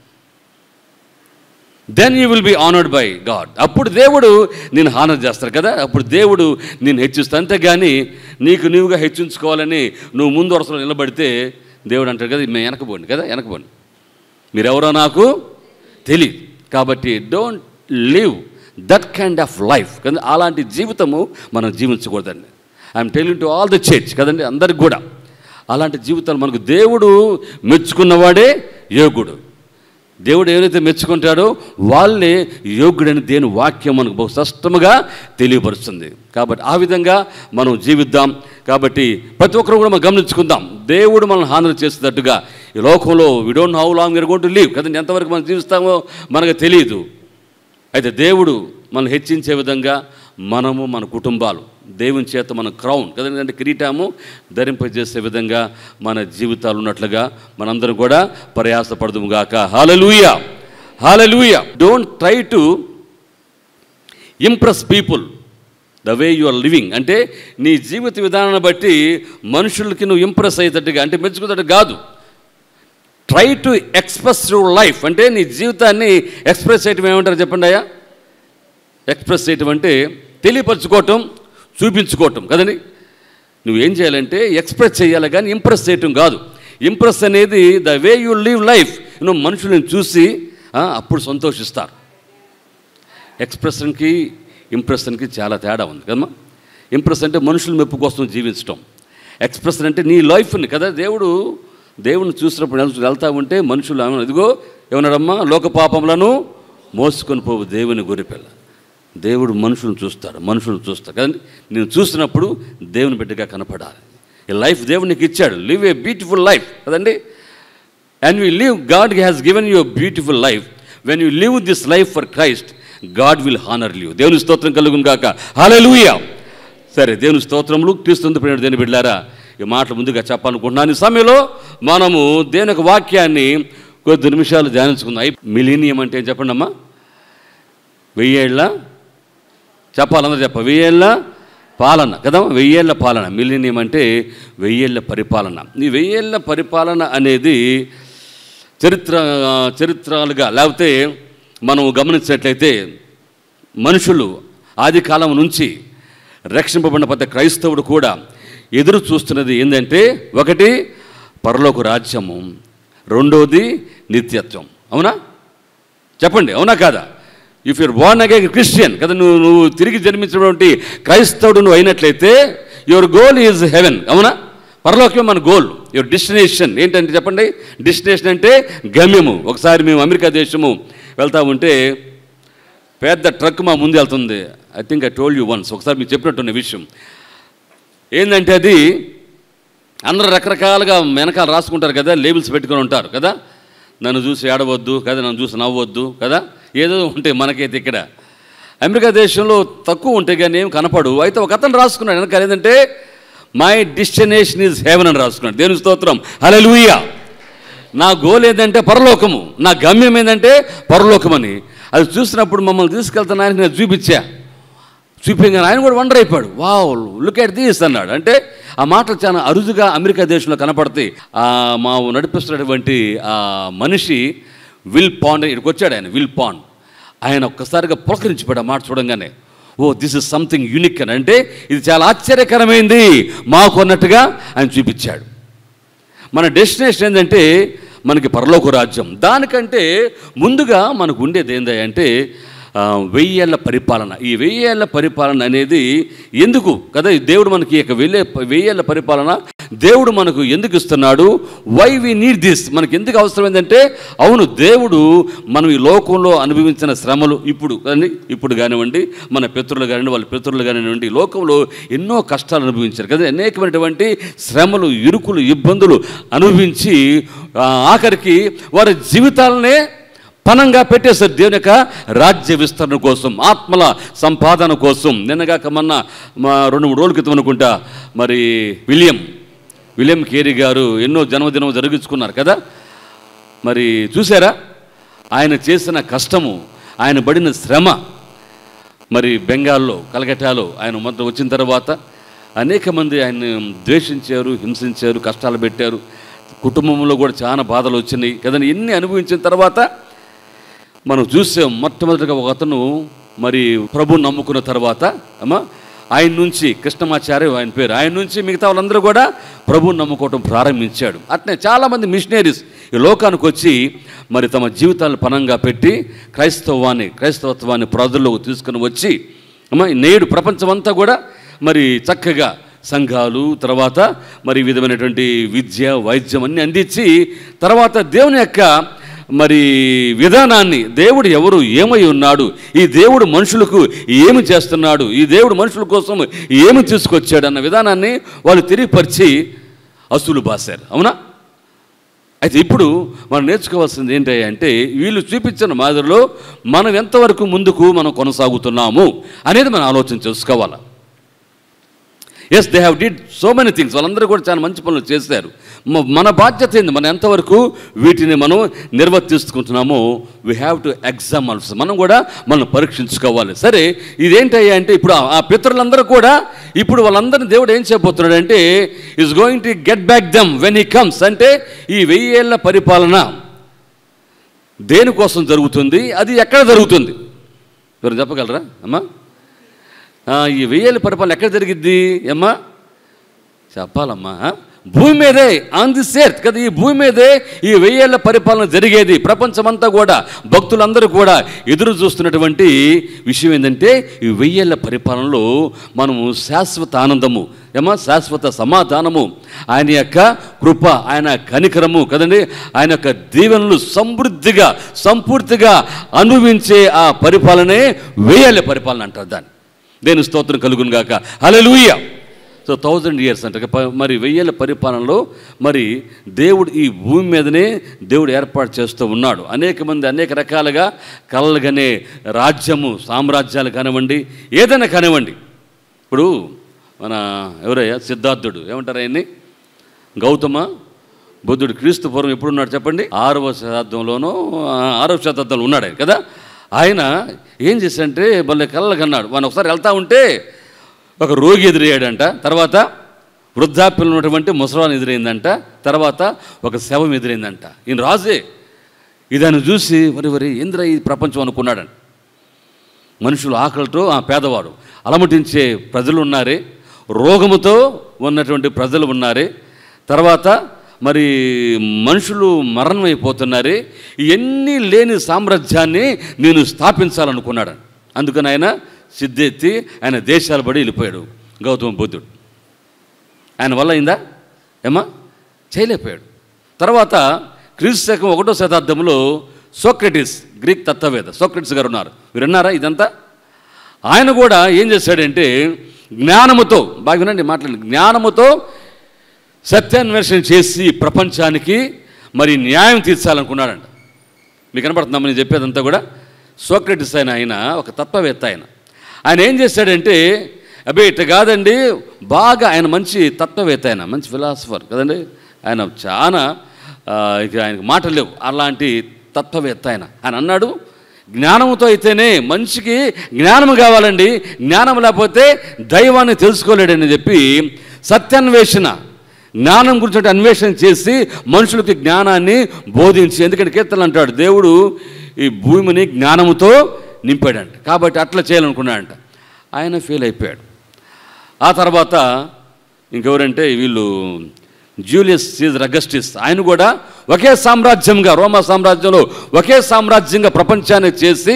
then you will be honoured by God. అప్పుడు దేవుడు నేను హానర్ చేస్తారు కదా. అప్పుడు దేవుడు నేను హెచ్చిస్తాను. అంతేగాని నీకు నీవుగా హెచ్చించుకోవాలని నువ్వు ముందు వరుసలో నిలబడితే దేవుడు అంటాడు కదా, మేము వెనకపోండి కదా, వెనకపోండి, మీరెవరో నాకు తెలియదు. కాబట్టి don't live that kind of life కదా. అలాంటి జీవితము మనం జీవించకూడదండి. I'm telling to all the church కదండి, అందరికి కూడా అలాంటి జీవితాలు మనకు దేవుడు మెచ్చుకున్నవాడే యోగుడు. దేవుడు ఏదైతే మెచ్చుకుంటాడో వాళ్ళే యోగ్యుడని దేని వాక్యం మనకు బహు స్పష్టంగా తెలియపరుస్తుంది. కాబట్టి ఆ విధంగా మనం జీవిద్దాం. కాబట్టి ప్రతి ఒక్కరు కూడా మనం గమనించుకుందాం, దేవుడు మనల్ని హాని చేసేటట్టుగా ఈ లోకంలో we don't know how long we're going to live కదండి. ఎంతవరకు మనం జీవిస్తామో మనకు తెలియదు. అయితే దేవుడు మనల్ని హెచ్చించే విధంగా మనము మన కుటుంబాలు దేవుని చేత మన క్రౌన్ కదండి, అంటే కిరీటము ధరింపజేసే విధంగా మన జీవితాలు ఉన్నట్లుగా మనందరం కూడా ప్రయాసపడదుము గాక. Hallelujah, hallelujah. Don't try to impress people the way you are living. అంటే నీ జీవిత విధానాన్ని బట్టి మనుషులకి నువ్వు ఇంప్రెస్ అయ్యేటట్టుగా, అంటే మెచ్చుకున్నట్టు కాదు. Try to express your life. అంటే నీ జీవితాన్ని ఎక్స్ప్రెస్ చేయటం ఏమంటారు చెప్పండి అయ్యా? ఎక్స్ప్రెస్ చేయటం అంటే తెలియపరచుకోవటం, చూపించుకోవటం కదండి. నువ్వేం చేయాలంటే ఎక్స్ప్రెస్ చేయాలి కానీ ఇంప్రెస్ చేయటం కాదు. ఇంప్రెస్ అనేది the way you live life. నువ్వు మనుషులను చూసి అప్పుడు సంతోషిస్తారు. ఎక్స్ప్రెషన్కి ఇంప్రెషన్కి చాలా తేడా ఉంది కదమ్మా. ఇంప్రెస్ అంటే మనుషుల మెప్పు కోసం జీవించటం. ఎక్స్ప్రెషన్ అంటే నీ లైఫ్ని కదా. దేవుడు దేవుని చూసినప్పుడు వెళ్తా ఉంటే మనుషులు ఇదిగో ఏమన్నాడమ్మా, లోక పాపములను మోసుకొని పోవు దేవుని గొర్రెపిల్ల. దేవుడు మనుషులను చూస్తాడు, మనుషులను చూస్తాడు కదండి. నేను చూసినప్పుడు దేవుని బిడ్డగా కనపడాలి. ఈ లైఫ్ దేవుడు నీకు ఇచ్చాడు. లివ్ ఏ బ్యూటిఫుల్ లైఫ్ కదండి. And we live, God has given you beautiful life. When you live this life for Christ, God will honour you. దేవుని స్తోత్రం కలుగును గాక. హల్లెలూయా. సరే, దేవుని స్తోత్రములు. క్రీస్తు ప్రేమ దేని బిడ్డలారా, ఈ మాటలు ముందుగా చెప్పాలనుకుంటున్నాను. ఈ సమయంలో మనము దేవుని యొక్క వాక్యాన్ని కొద్ది నిమిషాలు ధ్యానించుకుందాం. మిలీనియం అంటే ఏం చెప్పండి అమ్మా? వెయ్యేళ్ళ చెప్పాలందరూ చెప్ప వెయ్యేళ్ళ పాలన కదా. వెయ్యేళ్ళ పాలన. మిలీనియం అంటే వెయ్యేళ్ళ పరిపాలన. ఈ వెయ్యేళ్ళ పరిపాలన అనేది చరిత్ర చరిత్రలుగా లేకపోతే మనం గమనించినట్లయితే మనుషులు ఆది కాలం నుంచి రక్షింపబడిన ప్రతి క్రైస్తవుడు కూడా ఎదురు చూస్తున్నది ఏంటంటే, ఒకటి పరలోక రాజ్యము, రెండోది నిత్యత్వం. అవునా? చెప్పండి, అవునా కాదా? If you're born again Christian కదా, నువ్వు నువ్వు తిరిగి జన్మించినటువంటి క్రైస్తవుడు నువ్వు అయినట్లయితే యువర్ గోల్ ఈజ్ హెవెన్. అవునా? పరలోకమే మన గోల్. యువర్ డెస్టినేషన్ ఏంటంటే చెప్పండి. డెస్టినేషన్ అంటే గమ్యము. ఒకసారి మేము అమెరికా దేశము వెళ్తా ఉంటే పెద్ద ట్రక్ మా ముందు వెళ్తుంది. I think I told you once, ఒకసారి మీకు చెప్పినట్టున్న విషయం ఏంటంటే, అది అందరూ రకరకాలుగా వెనకాల రాసుకుంటారు కదా, లేబుల్స్ పెట్టుకొని ఉంటారు కదా. నన్ను చూసి ఏడవద్దు కదా, నన్ను చూసి నవ్వొద్దు కదా, ఏదో ఉంటాయి. మనకైతే ఇక్కడ అమెరికా దేశంలో తక్కువ ఉంటాయి కానీ ఏం కనపడు. అయితే ఒక అతను రాసుకున్నాడు వెనకాల ఏంటంటే, మై డెస్టినేషన్ ఈజ్ హెవెన్ అని రాసుకున్నాడు. దేవుని స్తోత్రం, హల్లెలూయా. నా గోల్ ఏంటంటే పరలోకము, నా గమ్యం ఏంటంటే పరలోకం అని. అది చూసినప్పుడు మమ్మల్ని తీసుకెళ్తాను ఆయనకి నేను చూపించా. చూపించగానే ఆయన కూడా వండర్ అయిపోయాడు. వావ్, లుక్ ఎట్ దిస్ అన్నాడు. అంటే ఆ మాటలు చాలా అరుదుగా అమెరికా దేశంలో కనపడతాయి. మా నడిపిస్తున్నటువంటి ఆ మనిషి విల్ పాండ్ ఇక్కడికి వచ్చాడు. ఆయన విల్ పాండ్ ఆయన ఒక్కసారిగా పులకరించిపోయాడు ఆ మాట చూడంగానే. Oh, this is something unique అని, అంటే ఇది చాలా ఆశ్చర్యకరమైంది మాకు అన్నట్టుగా ఆయన చూపించాడు. మన డెస్టినేషన్ ఏంటంటే మనకి పరలోక రాజ్యం. దానికంటే ముందుగా మనకు ఉండేది ఏంటి అంటే వెయ్యేళ్ళ పరిపాలన. ఈ వెయ్యేళ్ళ పరిపాలన అనేది ఎందుకు కదా, దేవుడు మనకి ఇక వెళ్ళే వెయ్యేళ్ళ పరిపాలన దేవుడు మనకు ఎందుకు ఇస్తున్నాడు, వై వి నీడ్ దిస్, మనకు ఎందుకు అవసరం ఏంటంటే, అవును దేవుడు మనం ఈ లోకంలో అనుభవించిన శ్రమలు ఇప్పుడు కానీ ఇప్పుడు కానివ్వండి, మన పితరులు కానివ్వండి, వాళ్ళ పితరులు కానివ్వండి, లోకంలో ఎన్నో కష్టాలు అనుభవించారు కదా, అనేకమైనటువంటి శ్రమలు, ఇరుకులు, ఇబ్బందులు అనుభవించి ఆఖరికి వారి జీవితాలనే పనంగా పెట్టేశారు దేవుని యొక్క రాజ్య విస్తరణ కోసం, ఆత్మల సంపాదన కోసం. నిన్నగాక మొన్న మా రెండు మూడు రోజుల క్రితం అనుకుంటా మరి విలియం విలియం కేరీ గారు ఎన్నో జన్మదినం జరిగించుకున్నారు కదా. మరి చూసారా ఆయన చేసిన కష్టము, ఆయన పడిన శ్రమ. మరి బెంగాల్లో కలకట్టాలో ఆయన మొదట వచ్చిన తర్వాత అనేక మంది ఆయన్ని ద్వేషించారు, హింసించారు, కష్టాలు పెట్టారు. కుటుంబంలో కూడా చాలా బాధలు వచ్చినాయి కదండి. ఎన్ని అనుభవించిన తర్వాత మనం చూసాం, మొట్టమొదటిగా ఒక అతను మరి ప్రభుని నమ్ముకున్న తర్వాత అమ్మా ఆయన నుంచి కృష్ణమాచార్య ఆయన పేరు, ఆయన నుంచి మిగతా వాళ్ళందరూ కూడా ప్రభుని నమ్ముకోవటం ప్రారంభించాడు. అట్నే చాలామంది మిషనరీస్ ఈ లోకానికి వచ్చి మరి తమ జీవితాలను పనంగా పెట్టి క్రైస్తవాన్ని క్రైస్తవత్వాన్ని ప్రజల్లోకి తీసుకుని వచ్చి అమ్మా నేడు ప్రపంచమంతా కూడా మరి చక్కగా సంఘాలు, తర్వాత మరి విధమైనటువంటి విద్య, వైద్యం అన్నీ అందించి తర్వాత దేవుని యొక్క మరి విధానాన్ని, దేవుడు ఎవరు, ఏమై ఉన్నాడు, ఈ దేవుడు మనుషులకు ఏమి చేస్తున్నాడు, ఈ దేవుడు మనుషుల కోసం ఏమి తీసుకొచ్చాడు అన్న విధానాన్ని వాళ్ళు తెలియపరిచి అసూలు బాసారు. అవునా? అయితే ఇప్పుడు మనం నేర్చుకోవాల్సింది ఏంటి అంటే, వీళ్ళు చూపించిన మాదిరిలో మనం ఎంతవరకు ముందుకు మనం కొనసాగుతున్నాము అనేది మనం ఆలోచన చేసుకోవాలి. Yes, they have did so many things, వాళ్ళందరూ కూడా చాలా మంచి పనులు చేశారు. మన బాధ్యత ఏంది, మనం ఎంతవరకు వీటిని మనం నిర్వర్తిస్తుంటున్నామో we have to exam also, మనం కూడా మనం పరీక్షించుకోవాలి. సరే, ఇదేంటయ్యా అంటే ఇప్పుడు ఆ పితరులందరూ కూడా ఇప్పుడు వాళ్ళందరినీ దేవుడు ఏం చేయబోతున్నాడు అంటే, is going to get back them when he comes. అంటే ఈ వెయ్యేళ్ల పరిపాలన దేనికోసం జరుగుతుంది, అది ఎక్కడ జరుగుతుంది, ఎవరు చెప్పగలరా అమ్మా? ఈ వెయ్యేళ్ళ పరిపాలన ఎక్కడ జరిగిద్ది అమ్మా? చెప్పాలమ్మా. భూమి మీదే, ఆన్ దిస్ ఎర్త్ కదా, ఈ భూమి మీదే ఈ వెయ్యేళ్ల పరిపాలన జరిగేది. ప్రపంచమంతా కూడా భక్తులందరూ కూడా ఎదురు చూస్తున్నటువంటి విషయం ఏంటంటే, ఈ వెయ్యేళ్ల పరిపాలనలో మనము శాశ్వత ఆనందము ఏమా, శాశ్వత సమాధానము, ఆయన యొక్క కృప, ఆయన కనికరము కదండి, ఆయన యొక్క దీవెనలు సమృద్ధిగా సంపూర్తిగా అనుభవించే ఆ పరిపాలనే వెయ్యేళ్ల పరిపాలన అంటారు. దాన్ని దేని స్తోత్రం కలుగును గాక, హల్లెలూయా. సో థౌజండ్ ఇయర్స్ అంటే మరి వెయ్యేళ్ళ పరిపాలనలో మరి దేవుడు ఈ భూమి మీదనే దేవుడు ఏర్పాటు చేస్తూ ఉన్నాడు. అనేక మంది అనేక రకాలుగా కలలుగానే రాజ్యము, సామ్రాజ్యాలు కానివ్వండి, ఏదైనా కానివ్వండి. ఇప్పుడు మన ఎవరయ్యా సిద్ధార్థుడు ఏమంటారు ఆయన్ని, గౌతమ బుద్ధుడు క్రీస్తు పూర్వం ఎప్పుడున్నాడు చెప్పండి, ఆరవ శతాబ్దంలోనూ ఆరవ శతాబ్దంలో ఉన్నాడు ఆయన కదా. ఆయన ఏం చేశాడంటే భలే కళ్ళకు అన్నాడు. మనం ఒకసారి వెళ్తూ ఉంటే ఒక రోగి ఎదురయ్యాడంట, తర్వాత వృద్ధాప్యంలో ఉన్నటువంటి ముసలాన్ని ఎదురైందంట, తర్వాత ఒక శవం ఎదురైందంట. ఈయన రాజే ఇదాన్ని చూసి వరి వరి ఏంద్ర ఈ ప్రపంచం అనుకున్నాడంట. మనుషులు ఆకలితో ఆ పేదవాడు, అలమటించే ప్రజలు ఉన్నారే, రోగముతో ఉన్నటువంటి ప్రజలు ఉన్నారే, తర్వాత మరి మనుషులు మరణమైపోతున్నారే, ఇవన్నీ లేని సామ్రాజ్యాన్ని నేను స్థాపించాలనుకున్నాడు. అందుకని ఆయన సిద్ధెత్తి ఆయన దేశాలు పడి వెళ్ళిపోయాడు గౌతమ బుద్ధుడు. ఆయన వల్ల అయిందా ఏమా? చేయలేకపోయాడు. తర్వాత క్రీస్తు శకం ఒకటో శతాబ్దంలో సోక్రటిస్, గ్రీక్ తత్వవేత్త సోక్రటిస్ గారు ఉన్నారు. మీరు విన్నారా ఇదంతా? ఆయన కూడా ఏం చేశాడంటే జ్ఞానముతో, బాగా వినండి మాట్లాడండి, జ్ఞానముతో సత్యాన్వేషణ చేసి ప్రపంచానికి మరి న్యాయం తీర్చాలనుకున్నాడంట. మీకు కనపడుతుందమ్మా నేను చెప్పేదంతా కూడా? సోక్రటిస్ అయిన ఆయన ఒక తత్వవేత్త. ఆయన ఆయన ఏం చేశాడంటే, అబ్బే ఇట్లా కాదండి, బాగా ఆయన మంచి తత్వవేత్త, ఆయన మంచి ఫిలాసఫర్ కదండి, ఆయన చాలా ఇక ఆయనకు మాటలు లేవు, అలాంటి తత్వవేత్త ఆయన. ఆయన అన్నాడు, జ్ఞానంతో అయితేనే మనిషికి జ్ఞానం కావాలండి, జ్ఞానం లేకపోతే దైవాన్ని తెలుసుకోలేడని చెప్పి సత్యాన్వేషణ, జ్ఞానం గురించి అన్వేషణ చేసి మనుషులకి జ్ఞానాన్ని బోధించి, ఎందుకంటే కీర్తనలు అంటాడు దేవుడు ఈ భూమిని జ్ఞానముతో నింపాడంట, కాబట్టి అట్లా చేయాలనుకున్నాడంట. ఆయన ఫెయిల్ అయిపోయాడు. ఆ తర్వాత ఇంకెవరంటే వీళ్ళు జూలియస్ సీజర్ అగస్టిస్, ఆయన కూడా ఒకే సామ్రాజ్యంగా, రోమా సామ్రాజ్యంలో ఒకే సామ్రాజ్యంగా ప్రపంచాన్ని చేసి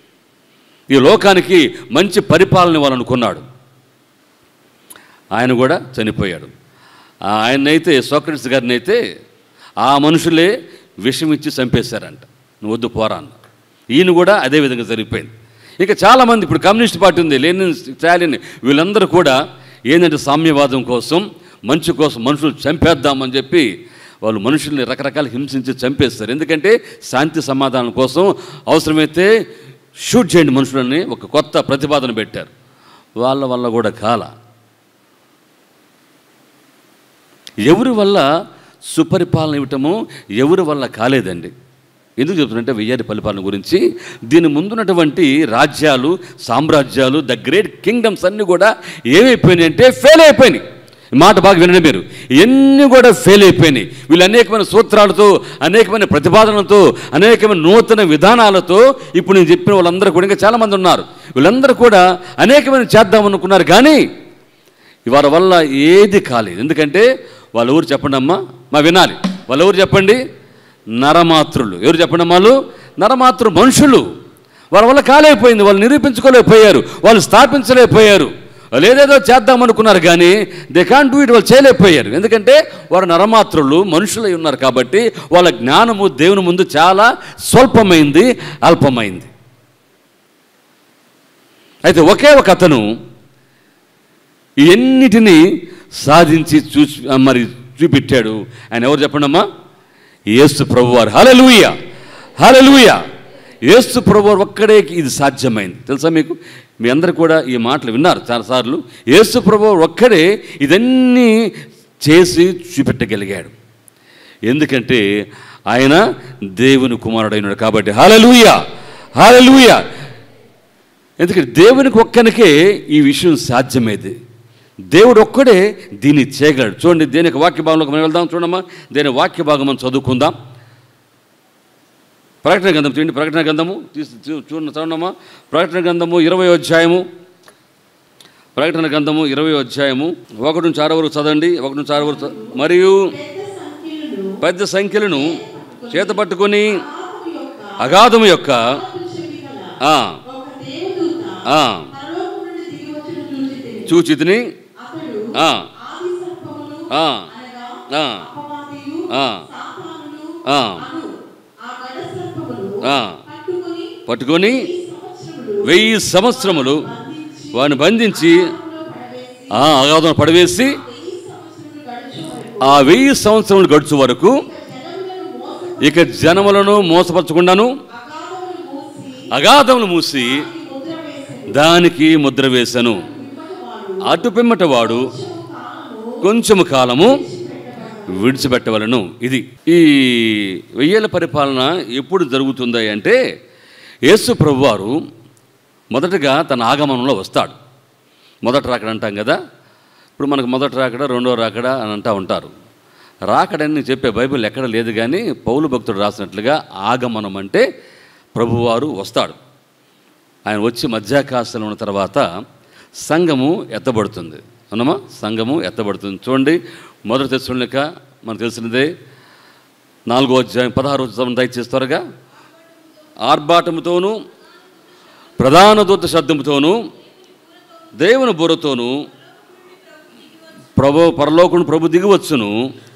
ఈ లోకానికి మంచి పరిపాలన ఇవ్వాలనుకున్నాడు. ఆయన కూడా చనిపోయాడు. ఆయన్నైతే సోక్రటీస్ గారిని అయితే ఆ మనుషులే విషం ఇచ్చి చంపేశారంట. నువ్వు వద్దు పోరా అన్న. ఈయన కూడా అదే విధంగా జరిగిపోయింది. ఇక చాలామంది ఇప్పుడు కమ్యూనిస్ట్ పార్టీ ఉంది, లెనిన్, స్టాలిన్, వీళ్ళందరూ కూడా ఏంటంటే సామ్యవాదం కోసం, మంచి కోసం మనుషులు చంపేద్దామని చెప్పి వాళ్ళు మనుషుల్ని రకరకాల హింసించి చంపేస్తారు. ఎందుకంటే శాంతి సమాధానం కోసం అవసరమైతే షూట్ చేయండి మనుషులని ఒక కొత్త ప్రతిపాదన పెట్టారు. వాళ్ళ వల్ల కూడా కాల. ఎవరి వల్ల సుపరిపాలన ఇవ్వటము ఎవరి వల్ల కాలేదండి. ఎందుకు చెప్తున్నంటే వెయ్యారి పరిపాలన గురించి, దీని ముందున్నటువంటి రాజ్యాలు, సామ్రాజ్యాలు, ద గ్రేట్ కింగ్డమ్స్ అన్నీ కూడా ఏమైపోయినాయి అంటే ఫెయిల్ అయిపోయినాయి. మాట బాగా వినండి మీరు, ఇవన్నీ కూడా ఫెయిల్ అయిపోయినాయి. వీళ్ళు అనేకమైన సూత్రాలతో, అనేకమైన ప్రతిపాదనలతో, అనేకమైన నూతన విధానాలతో ఇప్పుడు నేను చెప్పిన వాళ్ళందరూ కూడా ఇంకా చాలామంది ఉన్నారు. వీళ్ళందరూ కూడా అనేకమైన చేద్దామనుకున్నారు, కానీ వారి వల్ల ఏది కాలేదు. ఎందుకంటే వాళ్ళ ఊరు చెప్పండి అమ్మా, మా వినాలి. వాళ్ళ ఊరు చెప్పండి, నరమాతృలు. ఎవరు చెప్పండి అమ్మా? వాళ్ళు నరమాతృ మనుషులు. వాళ్ళ వల్ల కాలేకపోయింది. వాళ్ళు నిరూపించుకోలేకపోయారు, వాళ్ళు స్థాపించలేకపోయారు. వాళ్ళు ఏదేదో చేద్దామనుకున్నారు కానీ దే కాంట్ డూ ఇట్. వాళ్ళు చేయలేకపోయారు. ఎందుకంటే వారు నరమాతృలు, మనుషులై ఉన్నారు కాబట్టి వాళ్ళ జ్ఞానము దేవుని ముందు చాలా స్వల్పమైంది, అల్పమైంది. అయితే ఒకే ఒక అతను ఎన్నిటినీ సాధించి చూసి మరి చూపెట్టాడు. ఆయన ఎవరు చెప్పండి అమ్మా? యేసు ప్రభువారు. హల్లెలూయా, హల్లెలూయా. యేసు ప్రభువారు ఒక్కడే ఇది సాధ్యమైంది. తెలుసా మీకు? మీ అందరూ కూడా ఈ మాటలు విన్నారు చాలాసార్లు. యేసు ప్రభువారు ఒక్కడే ఇదన్నీ చేసి చూపెట్టగలిగాడు. ఎందుకంటే ఆయన దేవుని కుమారుడైనాడు కాబట్టి. హల్లెలూయా, హల్లెలూయా. ఎందుకంటే దేవునికి ఒక్కనికే ఈ విషయం సాధ్యమైంది. దేవుడు ఒక్కడే దీన్ని చేయగలడు. చూడండి, దేని వాక్య భాగంలోకి మనం వెళ్దాం. చూడమ్మా, దేని వాక్య భాగం మనం చదువుకుందాం. ప్రకటన గ్రంథం చూడండి. ప్రకటన గ్రంథము తీసి చూడండి, చదవమ్మా. ప్రకటన గ్రంథము ఇరవై అధ్యాయము. ప్రకటన గ్రంథము ఇరవై అధ్యాయము ఒకటి నుంచి ఆరు వరకు చదవండి. ఒకటి నుంచి ఆరు వరకు. మరియు పెద్ద సంఖ్యలను చేత పట్టుకొని అగాధము యొక్క చూచితిని పట్టుకొని వెయ్యి సంవత్సరములు వాడిని బంధించి అగాధం పడవేసి ఆ వెయ్యి సంవత్సరములు గడుచు వరకు ఇక జనములను మోసపరచకుండాను అగాధములు మూసి దానికి ముద్ర వేశాను. అటు పిమ్మట వాడు కొంచెము కాలము విడిచిపెట్టవలను. ఇది ఈ వెయ్యేళ్ళ పరిపాలన ఎప్పుడు జరుగుతుంది అంటే యేసు ప్రభువారు మొదటగా తన ఆగమనంలో వస్తాడు. మొదట రాకడ అంటాం కదా. ఇప్పుడు మనకు మొదట రాకడ, రెండో రాకడ అని అంటూ ఉంటారు. రాకడని చెప్పే బైబిల్ ఎక్కడ లేదు, కానీ పౌలు భక్తుడు రాసినట్లుగా ఆగమనం అంటే ప్రభువారు వస్తాడు. ఆయన వచ్చి మధ్యాకాశంలో ఉన్న తర్వాత సంఘము ఎత్తబడుతుంది. అవునమ్మా, సంఘము ఎత్తబడుతుంది. చూడండి, మొదటి తెస్సలోనిక మనకు తెలిసినదే నాలుగో అధ్యాయం పదహారు వచ్చి దయచేసి త్వరగా. ఆర్భాటముతోనూ ప్రధాన దూత శబ్దముతోనూ దేవుని బుర్రతోనూ ప్రభు పరలోకం ప్రభు దిగివచ్చును.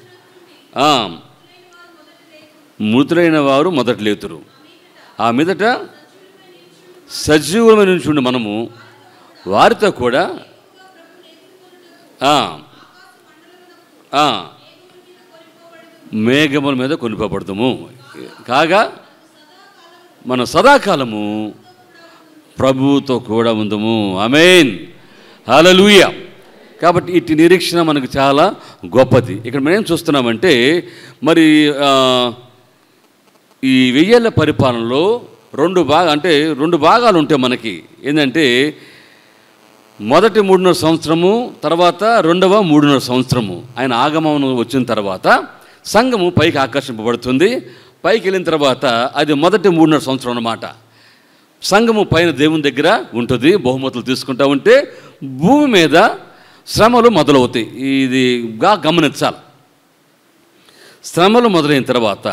మృతులైన వారు మొదట లేతురు. ఆ మీదట సజీవులమైన నుంచి మనము వారితో కూడా మేఘముల మీద కొనిపోబడతాము. కాగా మన సదాకాలము ప్రభువుతో కూడా ఉందము. ఆమేన్, హల్లెలూయా. కాబట్టి ఇటు నిరీక్షణ మనకు చాలా గొప్పది. ఇక్కడ మనం ఏం చూస్తున్నామంటే మరి ఈ వెయ్యేళ్ళ పరిపాలనలో రెండు భాగా అంటే రెండు భాగాలు ఉంటాయి మనకి. ఏంటంటే మొదటి మూడున్నర సంవత్సరము, తర్వాత రెండవ మూడున్నర సంవత్సరము. ఆయన ఆగమనం వచ్చిన తర్వాత సంఘము పైకి ఆకర్షింపబడుతుంది. పైకి వెళ్ళిన తర్వాత అది మొదటి మూడున్నర సంవత్సరం అన్నమాట. సంఘము పైన దేవుని దగ్గర ఉంటుంది, బహుమతులు తీసుకుంటూ ఉంటే భూమి మీద శ్రమలు మొదలవుతాయి. ఇదిగా గమనించాలి. శ్రమలు మొదలైన తర్వాత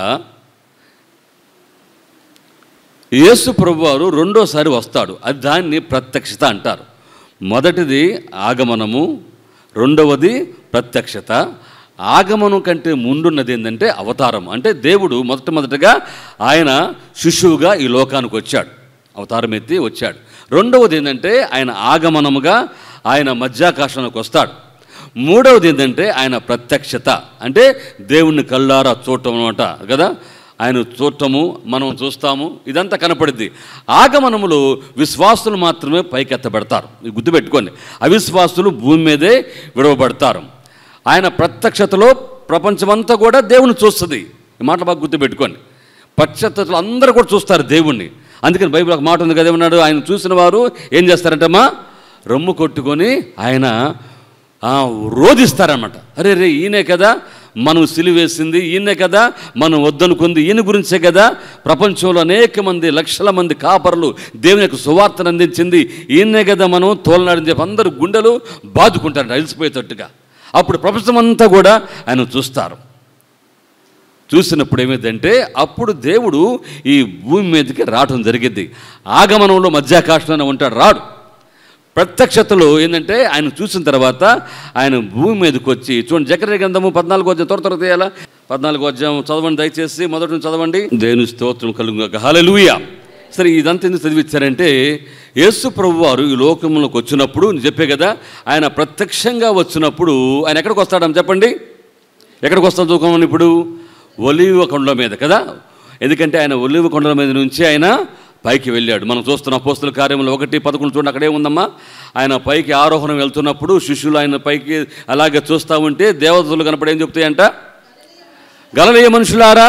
యేసు ప్రభువారు రెండోసారి వస్తాడు. అది దాన్ని ప్రత్యక్షత అంటారు. మొదటిది ఆగమనము, రెండవది ప్రత్యక్షత. ఆగమనం కంటే ముందున్నది ఏంటంటే అవతారం. అంటే దేవుడు మొదటమొదటగా ఆయన శిశువుగా ఈ లోకానికి వచ్చాడు, అవతారం ఎత్తి వచ్చాడు. రెండవది ఏంటంటే ఆయన ఆగమనముగా ఆయన మధ్యాకాశంలోకి వస్తాడు. మూడవది ఏంటంటే ఆయన ప్రత్యక్షత, అంటే దేవుణ్ణి కళ్ళారా చూడటం అనమాట కదా. ఆయన చూడటము, మనం చూస్తాము, ఇదంతా కనపడుద్ది. ఆగమనములో విశ్వాసులు మాత్రమే పైకెత్తబడతారు, గుర్తుపెట్టుకోండి. అవిశ్వాసులు భూమి మీదే విడవబడతారు. ఆయన ప్రత్యక్షతలో ప్రపంచమంతా కూడా దేవుని చూస్తుంది. ఈ మాట బాగా గుర్తుపెట్టుకోండి. ప్రత్యక్షతలో అందరూ కూడా చూస్తారు దేవుణ్ణి. అందుకని బైబిల్ ఒక మాట ఉంది కదా, ఏమన్నాడు? ఆయన చూసిన వారు ఏం చేస్తారంటమ్మా? రొమ్ము కొట్టుకొని ఆయన రోధిస్తారన్నమాట. అరే రే ఈయనే కదా మనం సిలువేసింది, ఈయనే కదా మనం వద్దనుకుంది, ఈయన గురించే కదా ప్రపంచంలో అనేక మంది లక్షల మంది కాపరులు దేవుని యొక్క సువార్తను అందించింది, ఈయనే కదా మనం తోలనాడని చెప్పి అందరూ గుండెలు బాదుకుంటారు అలిసిపోయేటట్టుగా. అప్పుడు ప్రపంచమంతా కూడా ఆయన చూస్తారు. చూసినప్పుడు ఏమైందంటే అప్పుడు దేవుడు ఈ భూమి మీదకి రావడం జరిగింది. ఆగమనంలో మధ్యాకాశంలోనే ఉంటాడు, రాడు. ప్రత్యక్షతలో ఏంటంటే ఆయన చూసిన తర్వాత ఆయన భూమి మీదకి వచ్చి, చూడండి జకర్యా గ్రంథము పద్నాలుగు అధ్యాయం, త్వర త్వర తీయాలా పద్నాలుగు అధ్యాయం చదవండి దయచేసి, మొదటి నుంచి చదవండి. దేవుని స్తోత్రం కలుగుగాక, హల్లెలూయా. సరే, ఇదంతా ఎందుకు చదివించారంటే యేసు ప్రభు వారు ఈ లోకంలోకి వచ్చినప్పుడు చెప్పే కదా, ఆయన ప్రత్యక్షంగా వచ్చినప్పుడు ఆయన ఎక్కడికి వస్తాడని చెప్పండి, ఎక్కడికి వస్తాడు చూసుకోమని? ఇప్పుడు ఒలీవ కొండల మీద కదా. ఎందుకంటే ఆయన ఒలీవ కొండల మీద నుంచి ఆయన పైకి వెళ్ళాడు. మనం చూస్తున్న అపోస్తల కార్యములు ఒకటి పదకొండు చూడండి, అక్కడే ఉందమ్మా. ఆయన పైకి ఆరోహణం వెళ్తున్నప్పుడు శిష్యులు ఆయన పైకి అలాగే చూస్తూ ఉంటే దేవతలు కనపడేం చెప్తాయంట, గలిలయ మనుషులారా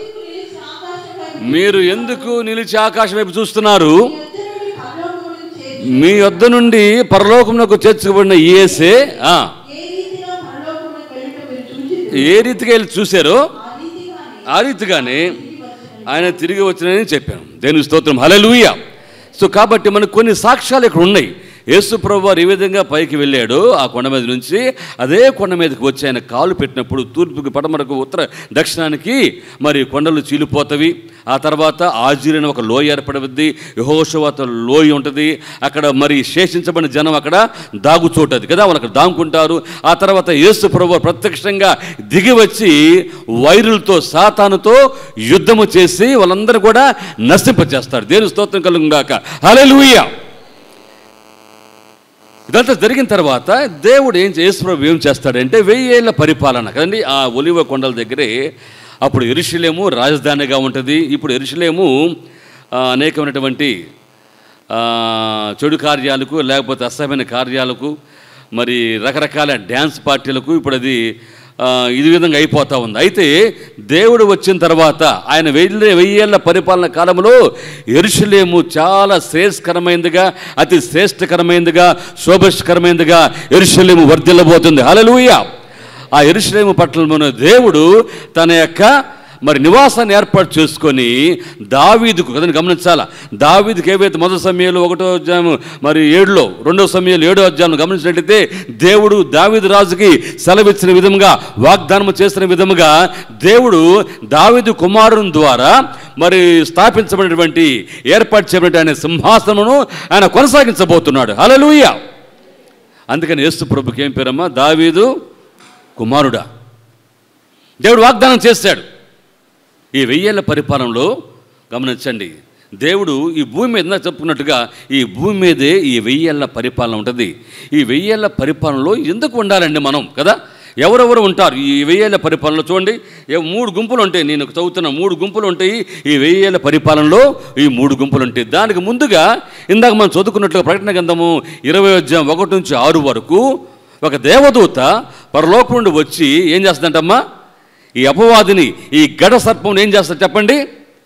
మీరు ఎందుకు నిలిచి ఆకాశం వైపు చూస్తున్నారు? మీ యొద్ద నుండి పరలోకమునకు చేర్చబడిన యేసే ఏ రీతిగా వెళ్ళి చూశారో ఆ రీతిగానే ఆయన తిరిగి వచ్చినని చెప్పాను. దేవుని స్తోత్రం, హల్లెలూయా. సో కాబట్టి మనకు కొన్ని సాక్ష్యాలు ఇక్కడ ఉన్నాయి. యేసు ప్రభు వారు ఏ విధంగా పైకి వెళ్ళాడో ఆ కొండ మీద నుంచి, అదే కొండ మీదకి వచ్చి ఆయన కాలు పెట్టినప్పుడు తూర్పుకి పడమరకు ఉత్తర దక్షిణానికి మరి కొండలు చీలిపోతవి. ఆ తర్వాత ఆజీరని ఒక లోయ ఏర్పడుద్ది, యెహోషువ లోయ ఉంటుంది. అక్కడ మరి శేషించబడిన జనం అక్కడ దాగుచోటది కదా, వాళ్ళు అక్కడ దాగుకుంటారు. ఆ తర్వాత యేసు ప్రభు ప్రత్యక్షంగా దిగి వచ్చి వైరులతో సాతానుతో యుద్ధము చేసి వాళ్ళందరూ కూడా నశింపచేస్తాడు. దేవుని స్తోత్రం కలుగుగాక, హల్లెలూయా. ఇదంతా జరిగిన తర్వాత దేవుడు ఏం యేసు ప్రభు ఏం చేస్తాడంటే వెయ్యేళ్ల పరిపాలన కదండి ఆ ఒలివ కొండల దగ్గరే. అప్పుడు యెరూషలేము రాజధానిగా ఉంటుంది. ఇప్పుడు యెరూషలేము అనేకమైనటువంటి చెడు కార్యాలకు, లేకపోతే అసహ్యమైన కార్యాలకు, మరి రకరకాల డ్యాన్స్ పార్టీలకు ఇప్పుడు అది ఇది విధంగా అయిపోతూ ఉంది. అయితే దేవుడు వచ్చిన తర్వాత ఆయన వెయ్యి వెయ్యేళ్ల పరిపాలన కాలంలో యెరూషలేము చాలా శ్రేష్ఠకరమైనదిగా, అతి శ్రేష్ఠకరమైనదిగా, శోభస్కరమైనదిగా యెరూషలేము వర్ధిల్లబోతుంది. హల్లెలూయా. ఆ యెరూషలేము పట్టణంలో దేవుడు తన యొక్క మరి నివాసాన్ని ఏర్పాటు చేసుకొని దావీదుకు కదని గమనించాలా. దావీదుకి ఏవైతే మొదటి సమయంలో ఒకటో అధ్యాయం మరి ఏడులో, రెండో సమయంలో ఏడో అధ్యాయం గమనించినట్లయితే దేవుడు దావీదు రాజుకి సెలవిచ్చిన విధముగా, వాగ్దానం చేసిన విధముగా దేవుడు దావీదు కుమారుని ద్వారా మరి స్థాపించబడినటువంటి ఏర్పాటు చేయబడిన సింహాసనమును ఆయన కొనసాగించబోతున్నాడు. హల్లెలూయా. అందుకని యేసు ప్రభుకి ఏం పేరమ్మా? దావీదు కుమారుడా. దేవుడు వాగ్దానం చేశాడు. ఈ వెయ్యేళ్ల పరిపాలనలో గమనించండి, దేవుడు ఈ భూమి మీద చెప్పుకున్నట్టుగా ఈ భూమి మీదే ఈ వెయ్యేళ్ల పరిపాలన ఉంటుంది. ఈ వెయ్యేళ్ల పరిపాలనలో ఎందుకు ఉండాలండి మనం కదా? ఎవరెవరు ఉంటారు ఈ వెయ్యేళ్ల పరిపాలనలో? చూడండి, మూడు గుంపులు ఉంటాయి. నేను చదువుతున్న మూడు గుంపులు ఉంటాయి ఈ వెయ్యేళ్ల పరిపాలనలో. ఈ మూడు గుంపులు ఉంటాయి. దానికి ముందుగా ఇందాక మనం చదువుకున్నట్లుగా ప్రకటన గ్రంథము ఇరవై అధ్యాయం ఒకటి నుంచి ఆరు వరకు ఒక దేవదూత పరలోకం నుండి వచ్చి ఏం చేస్తుందంటమ్మా? ఈ అపవాదిని, ఈ గడ సర్పం ఏం చేస్తారు చెప్పండి,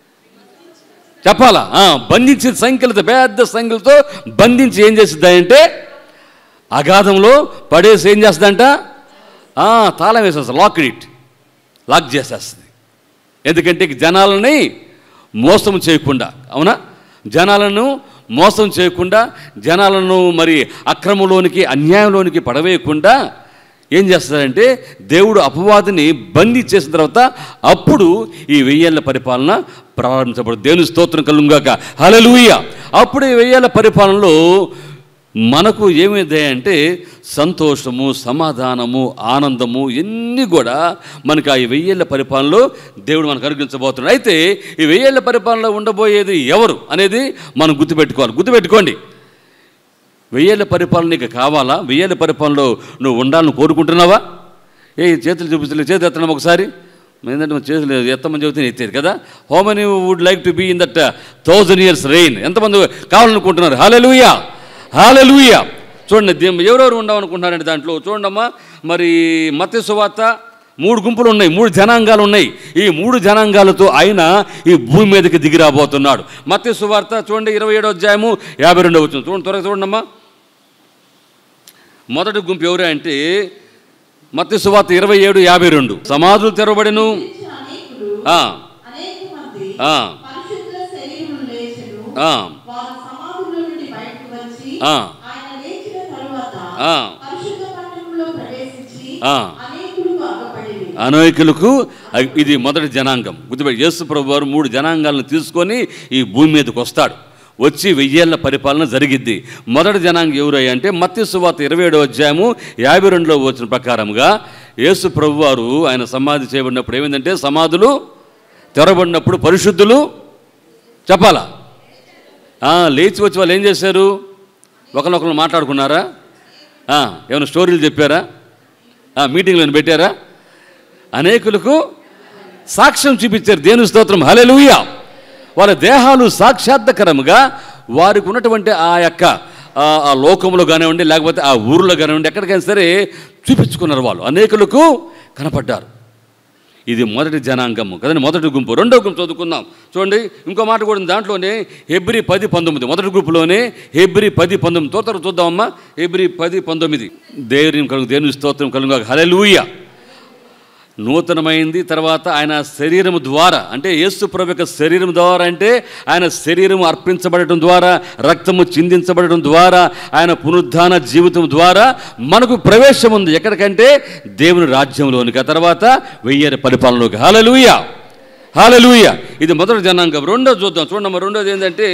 చెప్పాలా? బంధించిన సంఖ్యలతో, పెద్ద సంఖ్యలతో బంధించి ఏం చేస్తుందంటే అగాధంలో పడేసి ఏం చేస్తుందంట? తాళం వేసేస్తుంది, లాక్ ఇట్, లాక్ చేసేస్తుంది. ఎందుకంటే జనాలని మోసం చేయకుండా, అవునా, జనాలను మోసం చేయకుండా, జనాలను మరి అక్రమంలోనికి, అన్యాయంలోనికి పడవేయకుండా ఏం చేస్తారంటే దేవుడు అపవాదిని బంధించేసిన తర్వాత అప్పుడు ఈ వెయ్యేళ్ల పరిపాలన ప్రారంభించబడు. దేవుని స్తోత్రం కలుగుగాక, హల్లెలూయా. అప్పుడు ఈ వెయ్యేళ్ల పరిపాలనలో మనకు ఏమైంది అంటే సంతోషము, సమాధానము, ఆనందము ఇవన్నీ కూడా మనకు ఆ వెయ్యేళ్ల పరిపాలనలో దేవుడు మనకు అనుగ్రహించబోతున్నాడు. అయితే ఈ వెయ్యేళ్ల పరిపాలనలో ఉండబోయేది ఎవరు అనేది మనం గుర్తుపెట్టుకోవాలి. గుర్తుపెట్టుకోండి, వెయ్యేళ్ల పరిపాలన నీకు కావాలా? వెయ్యేళ్ల పరిపాలనలో నువ్వు ఉండాలని కోరుకుంటున్నావా? ఏ చేతులు చూపిస్తలేదు, చేతులు ఎత్తడం ఒకసారి. ఏంటంటే చేతులు ఎత్తమని చెబితే ఎత్తేది కదా. How many would like to be in that thousand years reign? ఎంతమంది కావాలనుకుంటున్నారు? హల్లెలూయా, హల్లెలూయా. చూడండి, ఎవరెవరు ఉండాలనుకుంటున్నారంటే దాంట్లో చూడండమ్మా. మరి మత్తయి సువార్త మూడు గుంపులు ఉన్నాయి, మూడు జనాంగాలు ఉన్నాయి. ఈ మూడు జనాంగాలతో ఆయన ఈ భూమి మీదకి దిగి రాబోతున్నాడు. మత్తయి సువార్త చూడండి, ఇరవై ఏడో అధ్యాయము యాభై రెండో వచ్చింది. చూడండి, త్వరగా చూడండమ్మా. మొదటి గుంపు ఎవరు అంటే మత్తయి సువార్త ఇరవై ఏడు యాభై రెండు. సమాధులు తెరవబడెను, అనేకులకు. ఇది మొదటి జనాంగం. గుర్తుపెట్టి, యేసు ప్రభు వారు మూడు జనాంగాలను తీసుకొని ఈ భూమి మీదకి వస్తాడు. వచ్చి వెయ్యేళ్ల పరిపాలన జరిగిద్ది. మొదటి జనాంగం ఎవరయ్యా అంటే మత్తయి సువార్త ఇరవై ఏడో అధ్యాయము యాభై రెండులో వచ్చిన ప్రకారంగా యేసు ప్రభు వారు ఆయన సమాధి చేయబడినప్పుడు ఏమైందంటే, సమాధులు తెరబడినప్పుడు పరిశుద్ధులు చెప్పాలా లేచి వచ్చి వాళ్ళు ఏం చేశారు? ఒకరినొకరు మాట్లాడుకున్నారా? ఏమైనా స్టోరీలు చెప్పారా? మీటింగ్లను పెట్టారా? అనేకులకు సాక్ష్యం చూపించారు. దేవుని స్తోత్రం, హల్లెలూయా. వాళ్ళ దేహాలు సాక్షాత్కరముగా వారికి ఉన్నటువంటి ఆ యొక్క ఆ లోకంలో కానివ్వండి, లేకపోతే ఆ ఊరిలో కానివ్వండి, ఎక్కడికైనా సరే చూపించుకున్నారు. వాళ్ళు అనేకులకు కనపడ్డారు. ఇది మొదటి జనాంగము కదండి, మొదటి గుంపు. రెండో గుంపు చదువుకుందాం. చూడండి, ఇంకో మాట కూడా దాంట్లోనే హెబ్రీ పది పంతొమ్మిది. మొదటి గుంపులోనే హెబ్రీ పది పంతొమ్మిది. తోతరు చూద్దామమ్మా. హెబ్రీ పది పంతొమ్మిది. దేవుని కలుగు, దేవుని స్తోత్రం కలుగు, హల్లెలూయా. నూతనమైంది. తర్వాత ఆయన శరీరము ద్వారా, అంటే యేసు ప్రభు యొక్క శరీరం ద్వారా, అంటే ఆయన శరీరం అర్పించబడటం ద్వారా, రక్తము చిందించబడటం ద్వారా, ఆయన పునరుద్ధాన జీవితం ద్వారా మనకు ప్రవేశం ఉంది. ఎక్కడికంటే దేవుని రాజ్యంలోనికి, ఆ తర్వాత వెయ్యేళ్ల పరిపాలనలోకి. హల్లెలూయా, హల్లెలూయా. ఇది మొదటి జనాంగం. రెండోది చూద్దాం. చూడమ్మా, రెండోది ఏంటంటే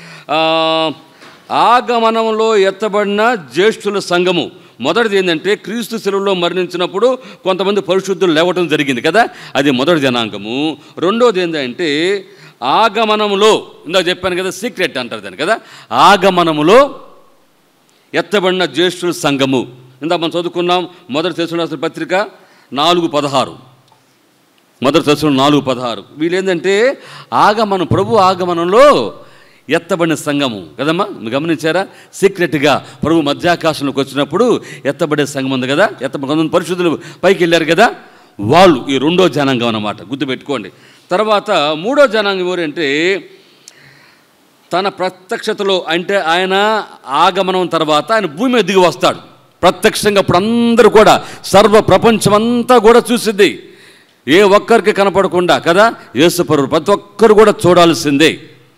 ఆగమనంలో ఎత్తబడిన జ్యేష్ఠుల సంఘము. మొదటిది ఏంటంటే క్రీస్తు శిలువలో మరణించినప్పుడు కొంతమంది పరిశుద్ధులు లేవటం జరిగింది కదా, అది మొదటి జనాంగము. రెండోది ఏంటంటే ఆగమనములో, ఇందాక చెప్పాను కదా, సీక్రెట్ అంటారు దాన్ని కదా, ఆగమనములో ఎత్తబడిన జ్యేష్ఠుల సంఘము. ఇందాక మనం చదువుకున్నాం మొదటి తెస్సలోనికీయుల పత్రిక నాలుగు పదహారు. మొదటి తెస్సలోనికీయులు నాలుగు పదహారు. వీళ్ళు ఏంటంటే ఆగమనం, ప్రభు ఆగమనంలో ఎత్తబడిన సంఘము కదమ్మా. గమనించారా? సీక్రెట్గా ప్రభు మధ్యాకాశంలోకి వచ్చినప్పుడు ఎత్తబడే సంఘం ఉంది కదా, ఎత్తబడి కొంతమంది పరిశుద్ధులు పైకి వెళ్ళారు కదా, వాళ్ళు ఈ రెండో జనాంగం అన్నమాట. గుర్తుపెట్టుకోండి. తర్వాత మూడో జనాంగం ఎవరంటే తన ప్రత్యక్షతలో, అంటే ఆయన ఆగమనం తర్వాత ఆయన భూమి మీద దిగి వస్తాడు ప్రత్యక్షంగా. అప్పుడు అందరూ కూడా, సర్వ ప్రపంచమంతా కూడా చూసిద్ది, ఏ ఒక్కరికి కనపడకుండా కదా, యేసు ప్రభువు ప్రతి ఒక్కరు కూడా చూడాల్సిందే.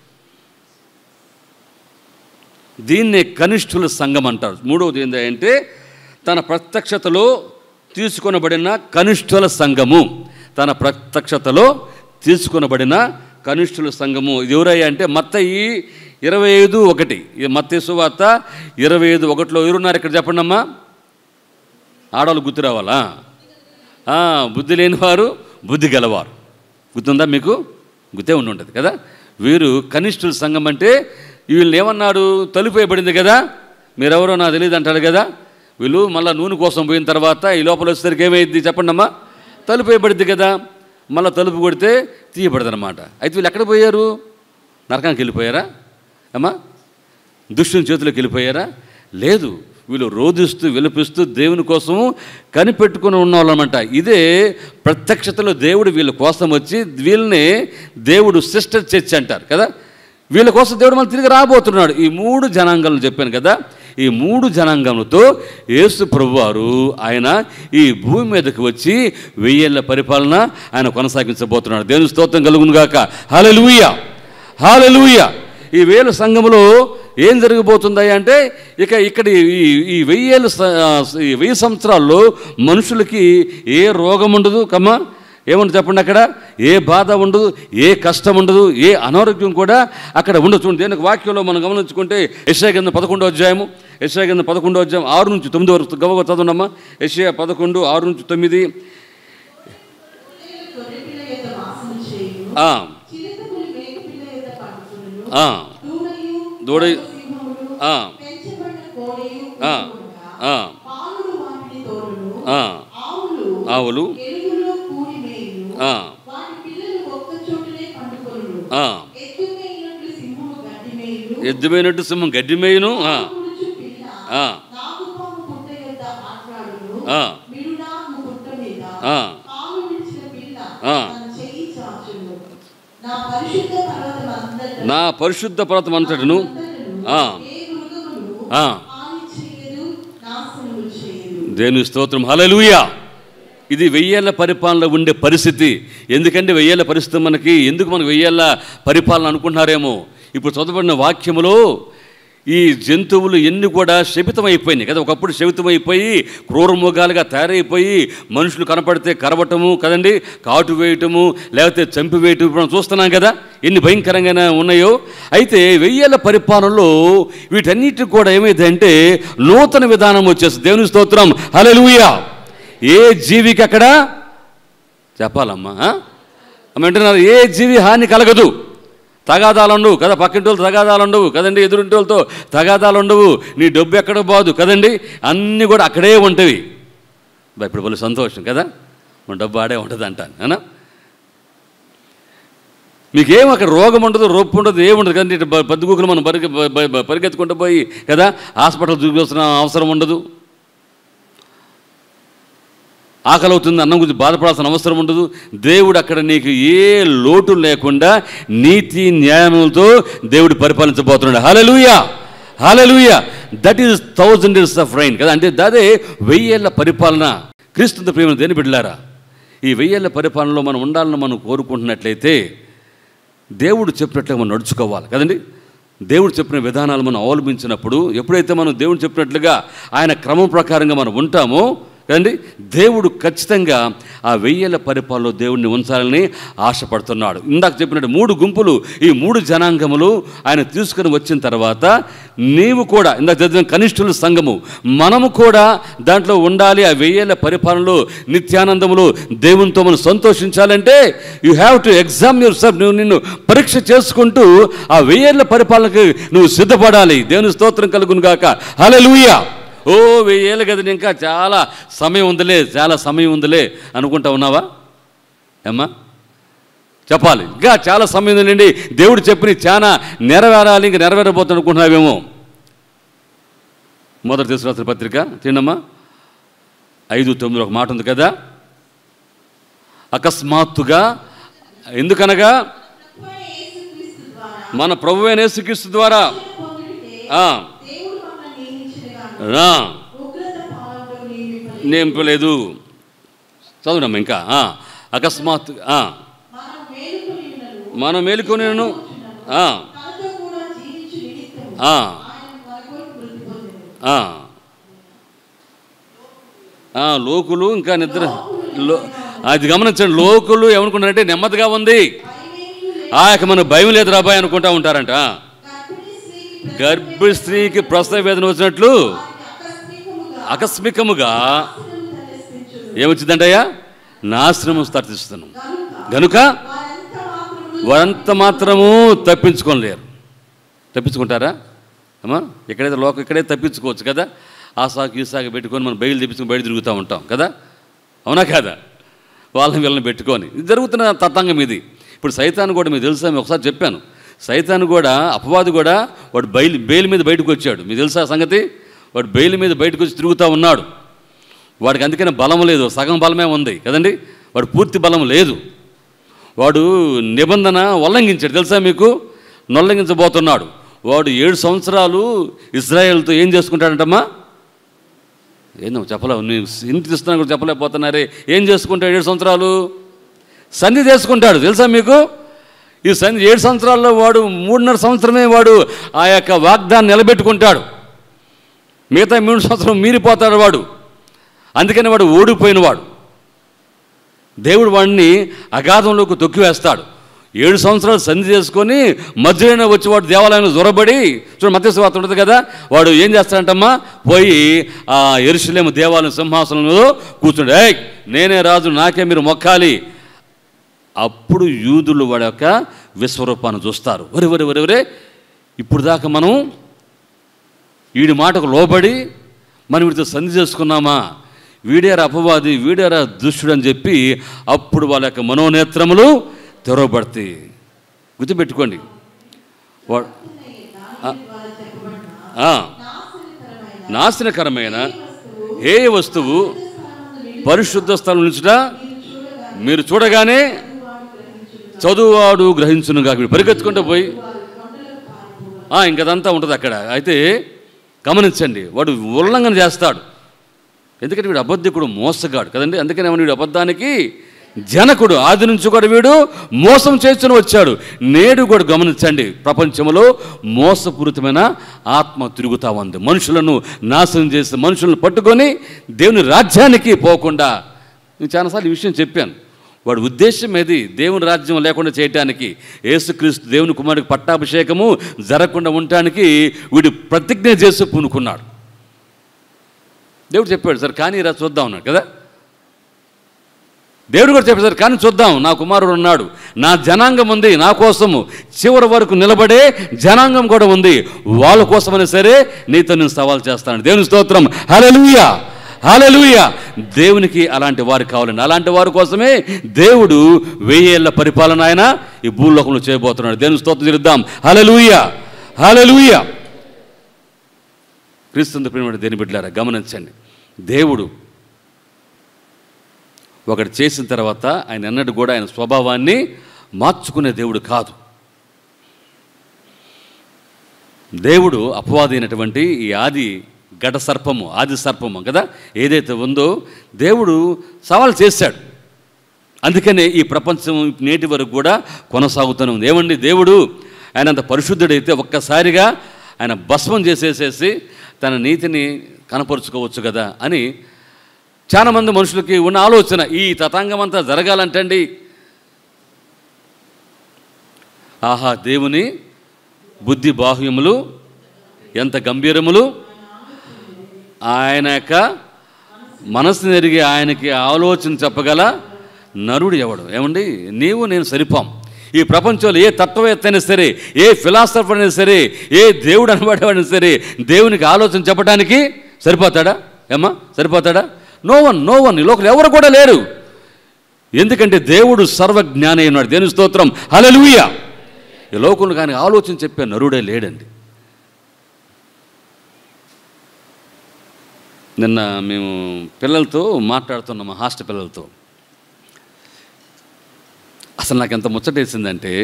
దీన్నే కనిష్ఠుల సంఘం అంటారు. మూడవది ఏంటంటే తన ప్రత్యక్షతలో తీసుకొనబడిన కనిష్ఠుల సంఘము. తన ప్రత్యక్షతలో తీసుకొనబడిన కనిష్ఠుల సంఘము. ఇది ఎవరయ్యా అంటే మత్తయి ఇరవై ఐదు ఒకటి. మత్తయి సువార్త ఇరవై ఐదు ఒకటిలో ఎవరున్నారు ఇక్కడ చెప్పండి అమ్మా. ఆడవాళ్ళు గుర్తు రావాలా? బుద్ధి లేనివారు, బుద్ధి గలవారు. గుర్తుందా మీకు? గుర్తే ఉండి ఉంటుంది కదా. వీరు కనిష్ఠుల సంఘం. అంటే వీళ్ళు ఏమన్నాడు? తలుపు వేయబడింది కదా, మీరెవరో నాకు తెలియదు అంటాడు కదా. వీళ్ళు మళ్ళీ నూనె కోసం పోయిన తర్వాత ఈ లోపల వచ్చేసరికి ఏమైంది చెప్పండి అమ్మా? తలుపు వేయబడింది కదా, మళ్ళీ తలుపు కొడితే తీయబడదు అనమాట. అయితే వీళ్ళు ఎక్కడ పోయారు? నరకానికి వెళ్ళిపోయారా అమ్మా? దుష్టుని చేతిలోకి వెళ్ళిపోయారా? లేదు, వీళ్ళు రోధిస్తూ విలపిస్తూ దేవుని కోసం కనిపెట్టుకుని ఉన్నవాళ్ళనమాట. ఇదే ప్రత్యక్షతలో దేవుడు వీళ్ళ కోసం వచ్చి, వీళ్ళని దేవుడు సిస్టర్ చర్చ్ అంటారు కదా, వీళ్ళ కోసం దేవుడు మళ్ళీ తిరిగి రాబోతున్నాడు. ఈ మూడు జనాంగాలను చెప్పాను కదా, ఈ మూడు జనాంగములతో యేసు ప్రభువారు ఆయన ఈ భూమి మీదకి వచ్చి వెయ్యేళ్ల పరిపాలన ఆయన కొనసాగించబోతున్నాడు. దేవుని స్తోత్రం కలుగును గాక. హల్లెలూయా, హల్లెలూయా. ఈ వేల సంఘములో ఏం జరగబోతుంది అంటే, ఇక ఇక్కడ ఈ ఈ వెయ్యేళ్ళు ఈ వెయ్యి సంవత్సరాల్లో మనుషులకి ఏ రోగం ఉండదు కమ్మా, ఏముండదు చెప్పండి. అక్కడ ఏ బాధ ఉండదు, ఏ కష్టం ఉండదు, ఏ అనారోగ్యం కూడా అక్కడ ఉండదు. చూడండి, దేనికి వాక్యంలో మనం గమనించుకుంటే యెషయా గ్రంథం పదకొండో అధ్యాయము యెషయా గ్రంథం పదకొండో అధ్యాయం ఆరు నుంచి తొమ్మిది వరకు గవగా చదవండమ్మా. యెషయా పదకొండు ఆరు నుంచి తొమ్మిది. దూడ ఆవులు ఎద్దుమైనట్టు సింహం గడ్డి మేయును. నా పరిశుద్ధ పర్వతం అంతటను దేవుని స్తోత్రం. హల్లెలూయా. ఇది వెయ్యేళ్ల పరిపాలన ఉండే పరిస్థితి. ఎందుకంటే వెయ్యేళ్ల పరిస్థితి మనకి ఎందుకు మనకు వెయ్యేళ్ల పరిపాలన అనుకుంటున్నారేమో. ఇప్పుడు చదవబడిన వాక్యములో ఈ జంతువులు ఎన్ని కూడా శపితమైపోయినాయి కదా. ఒకప్పుడు శపితమైపోయి క్రూరమృగాలుగా తయారైపోయి మనుషులు కనపడితే కరవటము కదండి, కాటు వేయటము లేకపోతే చంపివేయటం ఇప్పుడు మనం చూస్తున్నాం కదా, ఎన్ని భయంకరంగా ఉన్నాయో. అయితే వెయ్యేళ్ల పరిపాలనలో వీటన్నిటికి కూడా ఏమైందంటే నూతన విధానం వచ్చేస్తుంది. దేవుని స్తోత్రం. హల్లెలూయా. ఏ జీవికి అక్కడ చెప్పాలమ్మా అంటున్నారు, ఏ జీవి హాని కలగదు. తగాదాలు ఉండవు కదా, పక్కింటి వాళ్ళతో తగాదాలు ఉండవు కదండి, ఎదురింటి వాళ్ళతో తగాదాలు ఉండవు. నీ డబ్బు ఎక్కడ పోదు కదండి, అన్నీ కూడా అక్కడే ఉంటవి. ఇప్పుడు వాళ్ళు సంతోషం కదా, మన డబ్బు ఆడే ఉంటుంది అంటాను అనా. మీకేం అక్కడ రోగం ఉండదు, రొప్పు ఉండదు, ఏముండదు కదండి. పద్దుగుకులు మనం పరిగె పరిగెత్తుకుంటూ పోయి కదా హాస్పిటల్ చూపించాల్సిన అవసరం ఉండదు. ఆకలి అవుతుంది అన్నం గురించి బాధపడాల్సిన అవసరం ఉండదు. దేవుడు అక్కడ నీకు ఏ లోటు లేకుండా నీతి న్యాయములతో దేవుడు పరిపాలించబోతున్నాడు. Hallelujah, hallelujah. That is thousand years of reign కదా. అంటే అదే వెయ్యేళ్ల పరిపాలన. క్రీస్తుతో ప్రేమ దేని బిడ్డలారా, ఈ వెయ్యేళ్ల పరిపాలనలో మనం ఉండాలని మనం కోరుకుంటున్నట్లయితే దేవుడు చెప్పినట్లుగా మనం నడుచుకోవాలి కదండి. దేవుడు చెప్పిన విధానాలు మనం అవలంబించినప్పుడు, ఎప్పుడైతే మనం దేవుడు చెప్పినట్లుగా ఆయన క్రమం ప్రకారంగా మనం ఉంటామో కదండి, దేవుడు ఖచ్చితంగా ఆ వెయ్యేళ్ల పరిపాలనలో దేవుడిని ఉంచాలని ఆశపడుతున్నాడు. ఇందాక చెప్పినట్టు మూడు గుంపులు, ఈ మూడు జనాంగములు ఆయన తీసుకుని వచ్చిన తర్వాత నీవు కూడా ఇందాక చదివిన కనిష్ఠుల సంఘము మనము కూడా దాంట్లో ఉండాలి. ఆ వెయ్యేళ్ల పరిపాలనలో నిత్యానందములు దేవునితో మనం సంతోషించాలంటే you have to exam yourself. నువ్వు నిన్ను పరీక్ష చేసుకుంటూ ఆ వెయ్యేళ్ల పరిపాలనకు నువ్వు సిద్ధపడాలి. దేవుని స్తోత్రం కలుగును గాక. హల్లెలూయా. ఓ వెయ్యేళ్ళు కదండి, ఇంకా చాలా సమయం ఉందిలే, చాలా సమయం ఉందిలే అనుకుంటా ఉన్నావా అమ్మా? చెప్పాలి, ఇంకా చాలా సమయం ఉందండి, దేవుడు చెప్పిన చాలా నెరవేరాలి, ఇంకా నెరవేరబోతుంది అనుకుంటున్నావేమో. మొదటి తీసుకురాసిన పత్రిక తిన్నమ్మా ఐదు తొమ్మిది ఒక మాట ఉంది కదా, అకస్మాత్తుగా ఎందుకనగా మన ప్రభువైన యేసుక్రీస్తు ద్వారా నింపలేదు. చదువునమ్మా ఇంకా. అకస్మాత్తుగా మనం మేలుకొని లోకులు ఇంకా నిద్ర అది గమనించండి. లోకులు ఏమనుకుంటారంటే నెమ్మదిగా ఉంది, ఆ యొక్క మనకు భయం లేదు రాబాయ్ అనుకుంటా ఉంటారంట. గర్భ స్త్రీకి ప్రసవ వేదన వచ్చినట్లు ఆకస్మికముగా ఏమొచ్చిందంటయ్యా, నాశనము తప్పిస్తున్నాం గనుక వారంత మాత్రము తప్పించుకోలేరు. తప్పించుకుంటారా అమ్మా? ఎక్కడైతే లోకం ఇక్కడైతే తప్పించుకోవచ్చు కదా. ఆ సాకు ఈ సాగు పెట్టుకొని మనం బయలు తెప్పించుకొని బయట తిరుగుతూ ఉంటాం కదా, అవునా కాదా? వాళ్ళని వీళ్ళని పెట్టుకొని ఇది జరుగుతున్న తతంగం ఇది. ఇప్పుడు సైతాను కూడా మీకు తెలుసా, మీకు ఒకసారి చెప్పాను, సైతాను కూడా అపవాది కూడా వాడు బయలు బెయిల్ మీద బయటకు వచ్చాడు. మీకు తెలుసా సంగతి? వాడు బెయిల్ మీద బయటకు వచ్చి తిరుగుతూ ఉన్నాడు. వాడికి అందుకనే బలం లేదు, సగం బలమే ఉంది కదండి, వాడు పూర్తి బలం లేదు. వాడు నిబంధన ఉల్లంఘించాడు తెలుసా మీకు, ఉల్లంఘించబోతున్నాడు. వాడు ఏడు సంవత్సరాలు ఇజ్రాయెల్తో ఏం చేసుకుంటాడంటమ్మా? ఏందో చెప్పలే, నేను ఇంటి తీస్తున్నా కూడా చెప్పలేకపోతున్నారే. ఏం చేసుకుంటాడు ఏడు సంవత్సరాలు? సంధి చేసుకుంటాడు తెలుసా మీకు. ఈ సంధి ఏడు సంవత్సరాల్లో వాడు మూడున్నర సంవత్సరమే వాడు ఆ యొక్క వాగ్దాన్ని నిలబెట్టుకుంటాడు. మిగతా మూడు సంవత్సరం మీరిపోతాడు వాడు. అందుకని వాడు ఓడిపోయినవాడు. దేవుడు వాడిని అగాధంలోకి తొక్కివేస్తాడు. ఏడు సంవత్సరాలు సంధి చేసుకొని మధ్యలో వచ్చి వాడు దేవాలయంలో జొరబడి, చూడండి మత్తయి సువార్త ఉంటుంది కదా, వాడు ఏం చేస్తాడంటమ్మా, పోయి ఆ యెరూషలేము దేవాలయం సింహాసనంలో కూర్చుండే, ఏయ్ నేనే రాజు, నాకే మీరు మొక్కాలి. అప్పుడు యూదులు వాడి యొక్క విశ్వరూపాన్ని చూస్తారు. వరే వరే వరే వరే ఇప్పుడు దాకా మనం వీడి మాటకు లోబడి మనం వీడితో సంధి చేసుకున్నామా, వీడేరా అపవాది, వీడేరా దుష్టుడు అని చెప్పి అప్పుడు వాళ్ళ యొక్క మనోనేత్రములు తెరవబడతాయి. గుర్తుపెట్టుకోండి. వాడు నాశనకరమైన ఏ వస్తువు పరిశుద్ధ స్థలం నుంచుట మీరు చూడగానే చదువువాడు గ్రహించునుగా. వీడు పరిగెత్తుకుంటూ పోయి ఇంకదంతా ఉంటుంది అక్కడ. అయితే గమనించండి, వాడు ఉల్లంఘన చేస్తాడు. ఎందుకంటే వీడు అబద్ధికుడు, మోసగాడు కదండి. అందుకని ఏమన్నా వీడు అబద్ధానికి జనకుడు. ఆది నుంచి కూడా వీడు మోసం చేస్తూనే వచ్చాడు. నేడు కూడా గమనించండి, ప్రపంచంలో మోసపూరితమైన ఆత్మ తిరుగుతూ ఉంది. మనుషులను నాశనం చేసి మనుషులను పట్టుకొని దేవుని రాజ్యానికి పోకుండా, నేను చాలాసార్లు ఈ విషయం చెప్పాను. వాడి ఉద్దేశం ఏది? దేవుని రాజ్యం లేకుండా చేయటానికి, యేసుక్రీస్తు దేవుని కుమారుడికి పట్టాభిషేకము జరగకుండా ఉండటానికి వీడు ప్రతిజ్ఞ చేసి పూనుకున్నాడు. దేవుడు చెప్పాడు, సరే కానీ రా చూద్దాం అన్నాడు కదా. దేవుడు కూడా చెప్పాడు, సరే కానీ చూద్దాం, నా కుమారుడు ఉన్నాడు, నా జనాంగం ఉంది, నా కోసము చివరి వరకు నిలబడే జనాంగం కూడా ఉంది, వాళ్ళ కోసమైనా సరే నీతో నేను సవాల్ చేస్తాను. దేవుని స్తోత్రం, హల్లెలూయా హల్లెలూయా. దేవునికి అలాంటి వారు కావాలండి. అలాంటి వారి కోసమే దేవుడు వెయ్యేళ్ల పరిపాలన ఆయన ఈ భూలోకంలో చేయబోతున్నాడు. దేవుని స్తోత్రం చేద్దాం, హల్లెలూయా హల్లెలూయా. క్రీస్తు ప్రేమ దేని బిడ్డలారా గమనించండి, దేవుడు ఒకటి చేసిన తర్వాత ఆయన అన్నట్టు కూడా ఆయన స్వభావాన్ని మార్చుకునే దేవుడు కాదు. దేవుడు అపవాది అయినటువంటి ఈ ఆది ఘట సర్పము, ఆది సర్పము కదా ఏదైతే ఉందో దేవుడు సవాల్ చేశాడు. అందుకనే ఈ ప్రపంచం నేటి వరకు కూడా కొనసాగుతూనే ఉంది. ఏమండి, దేవుడు ఆయన అంత పరిశుద్ధుడైతే ఒక్కసారిగా ఆయన భస్మం చేసేసేసి తన నీతిని కనపరుచుకోవచ్చు కదా అని చాలామంది మనుషులకి ఉన్న ఆలోచన. ఈ తతంగం అంతా జరగాలంటండి, ఆహా దేవుని బుద్ధి బాహ్యములు ఎంత గంభీరములు, ఆయన యొక్క మనసుని ఎరిగి ఆయనకి ఆలోచన చెప్పగల నరుడు ఎవడు. ఏమండి, నీవు నేను సరిపోం. ఈ ప్రపంచంలో ఏ తత్వవేత్త అయినా సరే, ఏ ఫిలాసఫర్ అయినా సరే, ఏ దేవుడు అనబడేవాడైనా సరే దేవునికి ఆలోచన చెప్పడానికి సరిపోతాడా? ఏమ్మా సరిపోతాడా? నో వన్ నో వన్ ఈ లోకల్ ఎవరు కూడా లేరు. ఎందుకంటే దేవుడు సర్వజ్ఞాని ఉన్నాడు. దేవుని స్తోత్రం, హల్లెలూయా. ఈ లోకంలో కానీ ఆలోచన చెప్పే నరుడే లేడండి. నిన్న మేము పిల్లలతో మాట్లాడుతున్నాం, మా హాస్టల్ పిల్లలతో. అసలు నాకు ఎంత ముచ్చటేసిందంటే,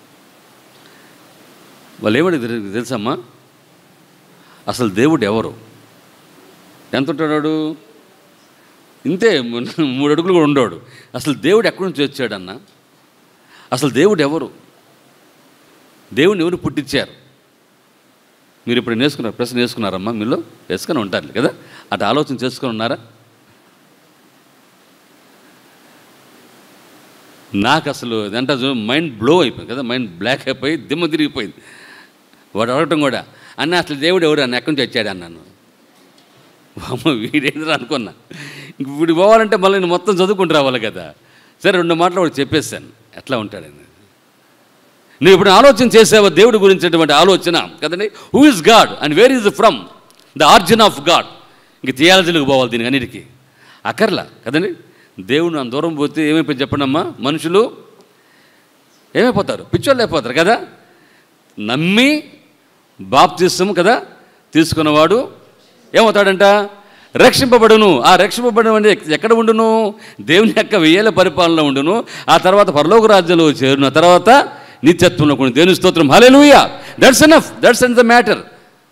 వాళ్ళు ఏమడి తెలుసమ్మా, అసలు దేవుడు ఎవరు? ఎంత ఉంటాడు? ఇంతే, మూడు అడుగులు కూడా ఉండేవాడు. అసలు దేవుడు ఎక్కడి నుంచి వచ్చాడన్నా? అసలు దేవుడు ఎవరు? దేవుడిని ఎవరు పుట్టించారు? మీరు ఇప్పుడు నేర్చుకున్నారు, ప్రశ్న నేర్చుకున్నారమ్మా? మీరు వేసుకొని ఉంటారు కదా, అటు ఆలోచన చేసుకొని ఉన్నారా? నాకు అసలు అంటే మైండ్ బ్లో అయిపోయింది కదా, మైండ్ బ్లాక్ అయిపోయి దిమ్మ తిరిగిపోయింది. వాడు అడగటం కూడా, అన్న అసలు దేవుడు ఎవడు అన్న ఎక్కడి నుంచి వచ్చాడు అన్నాను. అమ్మ వీడేంద్రా అనుకున్నా. ఇంక వీడు పోవాలంటే మళ్ళీ నేను మొత్తం చదువుకుంటూ రావాలి కదా. సరే రెండు మాటలు వాడు చెప్పేశాను ఎట్లా ఉంటాడని. నువ్వు ఇప్పుడు ఆలోచన చేసావా దేవుడి గురించినటువంటి ఆలోచన కదండి? Who is God and where is from the origin of God. ఇంక థియాలజీలకు పోవాలి దీనికి అన్నిటికీ అక్కర్లా కదండి. దేవుడు అంత దూరం పోతే ఏమైపోయి చెప్పండమ్మా, మనుషులు ఏమైపోతారు? పిచ్చోళ్ళు అయిపోతారు కదా. నమ్మి బాప్తిస్మం కదా తీసుకున్నవాడు ఏమవుతాడంట? రక్షింపబడును. ఆ రక్షింపబడను అంటే ఎక్కడ ఉండును? దేవుని యొక్క వెయ్యేళ్ళ పరిపాలనలో ఉండును. ఆ తర్వాత పరలోక రాజ్యంలో చేరున తర్వాత నిత్యత్వంలో కొన్ని. దేవుని స్తోత్రం, hallelujah. That's enough, that's and the matter.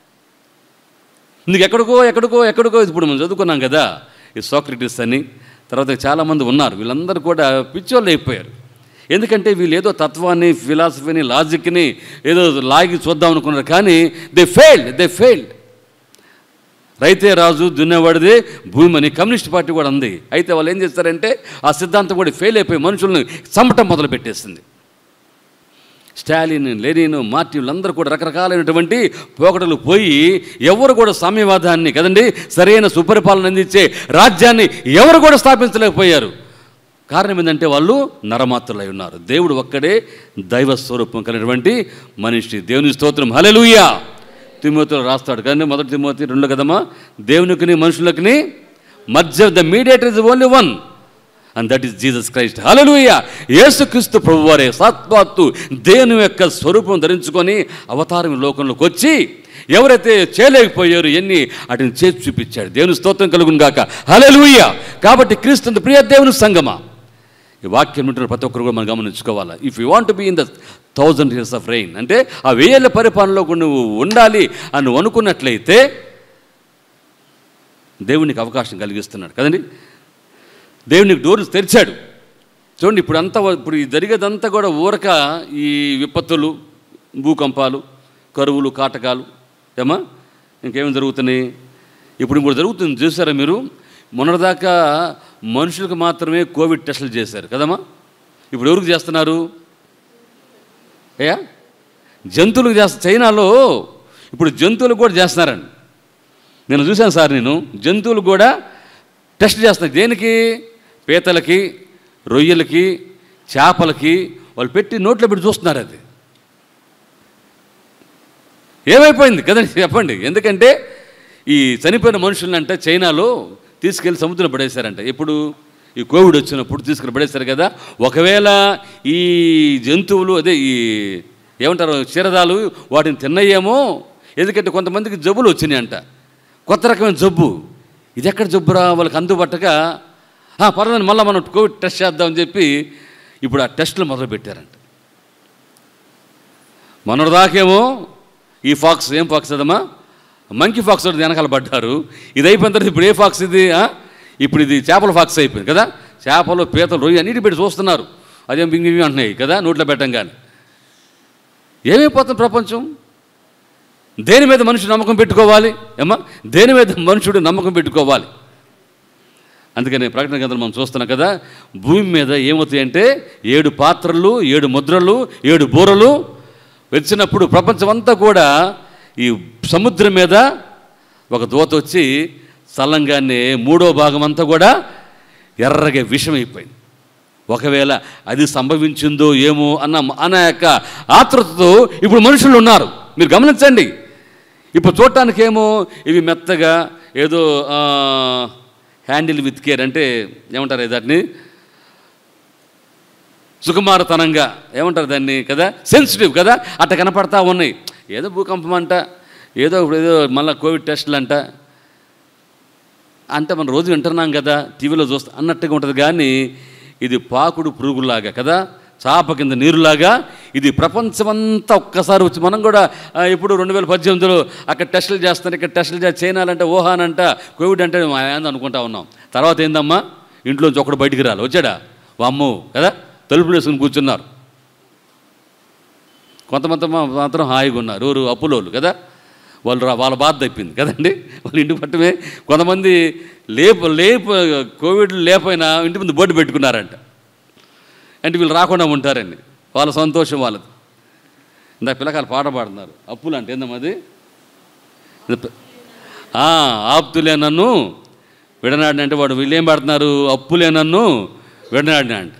నీకు ఎక్కడికో ఎక్కడికో ఎక్కడికో ఇప్పుడు మనం చదువుకున్నాం కదా, ఈ సోక్రటీస్ అని, తర్వాత చాలామంది ఉన్నారు. వీళ్ళందరూ కూడా పిచ్చోళ్ళు అయిపోయారు. ఎందుకంటే వీళ్ళు ఏదో తత్వాన్ని, ఫిలాసఫీని, లాజిక్ని ఏదో లాగి చూద్దాం అనుకున్నారు. కానీ దే ఫెయిల్డ్ దే ఫెయిల్డ్ రైతే రాజు దున్నేవాడిదే భూమి అని కమ్యూనిస్ట్ పార్టీ కూడా ఉంది. అయితే వాళ్ళు ఏం చేస్తారంటే ఆ సిద్ధాంతం కూడా ఫెయిల్ అయిపోయి మనుషుల్ని చంపటం మొదలు పెట్టేసింది. స్టాలిన్, లెనిన్, మార్టిన్ అందరూ కూడా రకరకాలైనటువంటి పోకడలు పోయి ఎవరు కూడా సామ్యవాదాన్ని కదండి సరైన సుపరిపాలన అందించే రాజ్యాన్ని ఎవరు కూడా స్థాపించలేకపోయారు. కారణం ఏంటంటే వాళ్ళు నరమాత్రులై ఉన్నారు. దేవుడు ఒక్కడే దైవ స్వరూపం కలిగినటువంటి మనిషి. దేవుని స్తోత్రం, హల్లెలూయా. తిమోతిలో రాస్తాడు కానీ మొదటి తిమోతి రెండు కదమ్మా, దేవునికిని మనుషులకి మధ్య the mediator is only one and that is Jesus Christ. Hallelujah. యేసుక్రీస్తు ప్రభువారే సాత్వాత్తు దేవుని యొక్క స్వరూపం ధరించుకొని అవతారం లోకంలోకి వచ్చి ఎవరైతే చేయలేకపోయారు ఎన్ని వాటిని చేసి చూపించాడు. దేవుని స్తోత్రం కలుగును గాక, హల్లెలూయా. కాబట్టి క్రీస్తు ప్రియ దేవుని సంగమా, ఈ వాక్యం ఉంటున్న ప్రతి ఒక్కరు కూడా మనం గమనించుకోవాలి. If you want be in the thousand years of reign అంటే ఆ వెయ్యేళ్ళ పరిపాలనలో నువ్వు ఉండాలి అని నువ్వు అనుకున్నట్లయితే దేవునికి అవకాశం కలిగిస్తున్నాడు కదండి. దేవునికి డోర్లు తెరిచాడు. చూడండి ఇప్పుడు అంతా ఇప్పుడు జరిగేదంతా కూడా ఊరక ఈ విపత్తులు, భూకంపాలు, కరువులు, కాటకాలు ఏమా ఇంకేమేమి జరుగుతున్నాయి. ఇప్పుడు ఇంకోటి జరుగుతుంది చూసారా మీరు, మొన్నటిదాకా మనుషులకు మాత్రమే కోవిడ్ టెస్టులు చేశారు కదమ్మా, ఇప్పుడు ఎవరికి చేస్తున్నారు? అయ్యా జంతువులకు చేస్తా. చైనాలో ఇప్పుడు జంతువులకు కూడా చేస్తున్నారండి. నేను చూశాను సార్, నేను జంతువులు కూడా టెస్ట్ చేస్తున్నారు. దేనికి? పీతలకి, రొయ్యలకి, చేపలకి వాళ్ళు పెట్టి నోట్లో పెట్టి చూస్తున్నారు. అది ఏమైపోయింది కదండి చెప్పండి. ఎందుకంటే ఈ చనిపోయిన మనుషులంటే చైనాలో తీసుకెళ్ళి సముద్రం పడేశారంట. ఎప్పుడు? ఈ కోవిడ్ వచ్చినప్పుడు తీసుకెళ్ళి పడేశారు కదా. ఒకవేళ ఈ జంతువులు అదే ఈ ఏమంటారు క్షీరదాలు వాటిని తిన్నయేమో. ఎందుకంటే కొంతమందికి జబ్బులు వచ్చినాయి అంట, కొత్త రకమైన జబ్బు. ఇది ఎక్కడ జబ్బురా వాళ్ళకి అందుబట్టగా పర్వాలేదు మళ్ళీ మనం కోవిడ్ టెస్ట్ చేద్దామని చెప్పి ఇప్పుడు ఆ టెస్టులు మొదలు పెట్టారంట. మొన్నటిదాకేమో ఈ ఫాక్స్ ఏం ఫాక్స్ అదమ్మా, మంకీ ఫాక్స్ ఒకటి వెనకాల పడ్డారు. ఇది అయిపోయిన తర్వాత ఇప్పుడు ఏ ఫాక్స్ ఇది? ఇప్పుడు ఇది చేపల ఫాక్స్ అయిపోయింది కదా. చేపలు, పీతలు, రొయ్యి అన్నిటి పెట్టి చూస్తున్నారు. అదేం బింగి అంటున్నాయి కదా నోట్లో పెట్టంగానే. ఏమైపోతుంది ప్రపంచం? దేని మీద మనుషుడు నమ్మకం పెట్టుకోవాలి ఏమా? దేని మీద మనుషుడు నమ్మకం పెట్టుకోవాలి? అందుకని ప్రకటన గ్రంథంలో మనం చూస్తున్నాం కదా, భూమి మీద ఏమవుతాయంటే ఏడు పాత్రలు, ఏడు ముద్రలు, ఏడు బూరలు వచ్చినప్పుడు ప్రపంచం అంతా కూడా ఈ సముద్రం మీద ఒక దూత వచ్చి చల్లంగానే మూడో భాగం అంతా కూడా ఎర్రగా విషమైపోయింది. ఒకవేళ అది సంభవించిందో ఏమో అన్న అన్న యొక్క ఆతృతతో ఇప్పుడు మనుషులు ఉన్నారు. మీరు గమనించండి. ఇప్పుడు చూడటానికేమో ఇవి మెత్తగా ఏదో హ్యాండిల్ విత్ కేర్ అంటే ఏమంటారు దాన్ని, సుకుమారతనంగా ఏమంటారు దాన్ని కదా, సెన్సిటివ్ కదా, అట్ట కనపడతా ఉన్నాయి. ఏదో భూకంపం అంట, ఏదో ఇప్పుడు ఏదో మళ్ళీ కోవిడ్ టెస్టులు అంట అంటే మనం రోజు వింటున్నాం కదా, టీవీలో చూస్తా అన్నట్టుగా ఉంటుంది. కానీ ఇది పాకుడు పురుగులాగా కదా, చాప కింద నీరులాగా ఇది ప్రపంచమంతా ఒక్కసారి వచ్చి మనం కూడా ఇప్పుడు రెండు వేల పద్దెనిమిదిలో అక్కడ టెస్టులు చేస్తారు, ఇక్కడ టెస్టులు చేస్తారు. చైనాలంటే వుహాన్ అంట కోవిడ్ అంటే ఏంది అనుకుంటా ఉన్నాం. తర్వాత ఏందమ్మా ఇంట్లోంచి ఒకడు బయటికి రాలి వచ్చాడా వామ్మో కదా, తలుపులు వేసుకుని కూర్చున్నారు. కొంతమంది మాత్రం హాయిగా ఉన్నారు. ఎవరు? అప్పులోళ్ళు కదా, వాళ్ళు రా వాళ్ళ బాధ తప్పింది కదండి, వాళ్ళు ఇంటి పట్టమే. కొంతమంది లేపు లేపు కోవిడ్ లేకపోయినా ఇంటి ముందు బోర్డు పెట్టుకున్నారంట, అంటే వీళ్ళు రాకుండా ఉంటారండి, వాళ్ళ సంతోషం వాళ్ళది. ఇందాక పిల్లకాయలు పాట పాడుతున్నారు, అప్పులు అంటే ఏందమ్మది, ఆప్తులే నన్ను విడనాడిన అంటే వాడు వీళ్ళు ఏం పాడుతున్నారు, అప్పులే నన్ను విడనాడిన అంటే.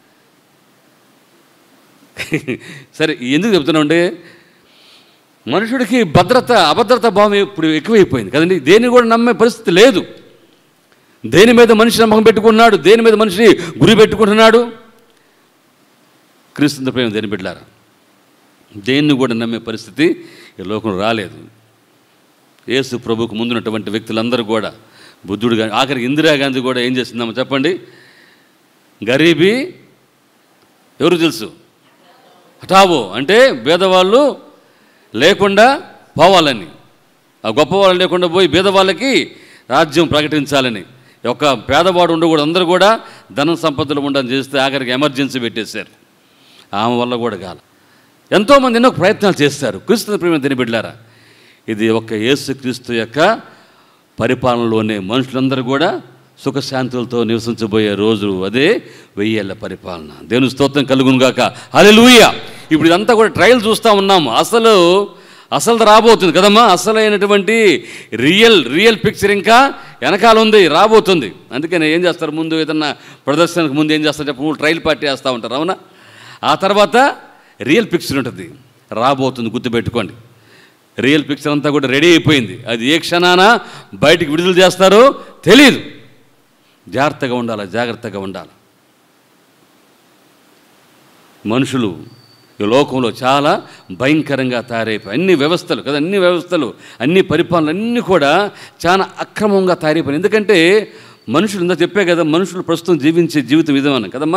సరే ఎందుకు చెప్తున్నామంటే మనుషుడికి భద్రత అభద్రత భావం ఇప్పుడు ఎక్కువైపోయింది కదండి. దేన్ని కూడా నమ్మే పరిస్థితి లేదు. దేని మీద మనిషి నమ్మకం పెట్టుకున్నాడు, దేని మీద మనిషి గురి పెట్టుకుంటున్నాడు. క్రీస్తు ప్రేమ దేని బిడ్డలారా, దేన్ని కూడా నమ్మే పరిస్థితి ఈ లోకం రాలేదు. యేసు ప్రభుకు ముందున్నటువంటి వ్యక్తులందరూ కూడా, బుద్ధుడు కానీ ఆఖరికి ఇందిరాగాంధీ కూడా ఏం చేసిందమ్మా చెప్పండి, గరీబీ ఎవరు తెలుసు, హఠావో అంటే భేదవాళ్ళు లేకుండా పోవాలని, ఆ గొప్పవాళ్ళు లేకుండా పోయి భేదవాళ్ళకి రాజ్యం ప్రకటించాలని. ఒక పేదవాడు ఉండకూడదు, అందరూ కూడా ధనం సంపదలు ఉండని చేస్తే ఆఖరికి ఎమర్జెన్సీ పెట్టేశారు. ఆమె వల్ల కూడా కాల. ఎంతోమంది ఎన్నో ప్రయత్నాలు చేస్తారు. క్రీస్తు ప్రేమ దేని బిడ్డలారా, ఇది ఒక్క యేసు క్రీస్తు యొక్క పరిపాలనలోనే మనుషులందరూ కూడా సుఖశాంతులతో నివసించబోయే రోజు, అదే వెయ్యేళ్ల పరిపాలన. దేవుని స్తోత్రం కలుగును గాక, హల్లెలూయా. ఇప్పుడు ఇదంతా కూడా ట్రయల్ చూస్తూ ఉన్నాము. అసలు అసలు రాబోతుంది కదమ్మా. అసలైనటువంటి రియల్ రియల్ పిక్చర్ ఇంకా వెనకాల ఉంది, రాబోతుంది. అందుకని ఏం చేస్తారు, ముందు ఏదన్నా ప్రదర్శనకు ముందు ఏం చేస్తారు చెప్పు, ట్రయల్ పార్టీ వేస్తూ ఉంటారు, అవునా? ఆ తర్వాత రియల్ పిక్చర్ ఉంటుంది, రాబోతుంది. గుర్తుపెట్టుకోండి, రియల్ పిక్చర్ అంతా కూడా రెడీ అయిపోయింది. అది ఏ క్షణాన బయటికి విడుదల చేస్తారో తెలియదు. జాగ్రత్తగా ఉండాలి, జాగ్రత్తగా ఉండాలి. మనుషులు ఈ లోకంలో చాలా భయంకరంగా తయారైపోయి, అన్ని వ్యవస్థలు కదా, అన్ని వ్యవస్థలు, అన్ని పరిపాలనలు అన్నీ కూడా చాలా అక్రమంగా తయారైపోయినాయి. ఎందుకంటే మనుషులు, ఇందా చెప్పే కదా, మనుషులు ప్రస్తుతం జీవించే జీవితం విధానం కదమ్మా.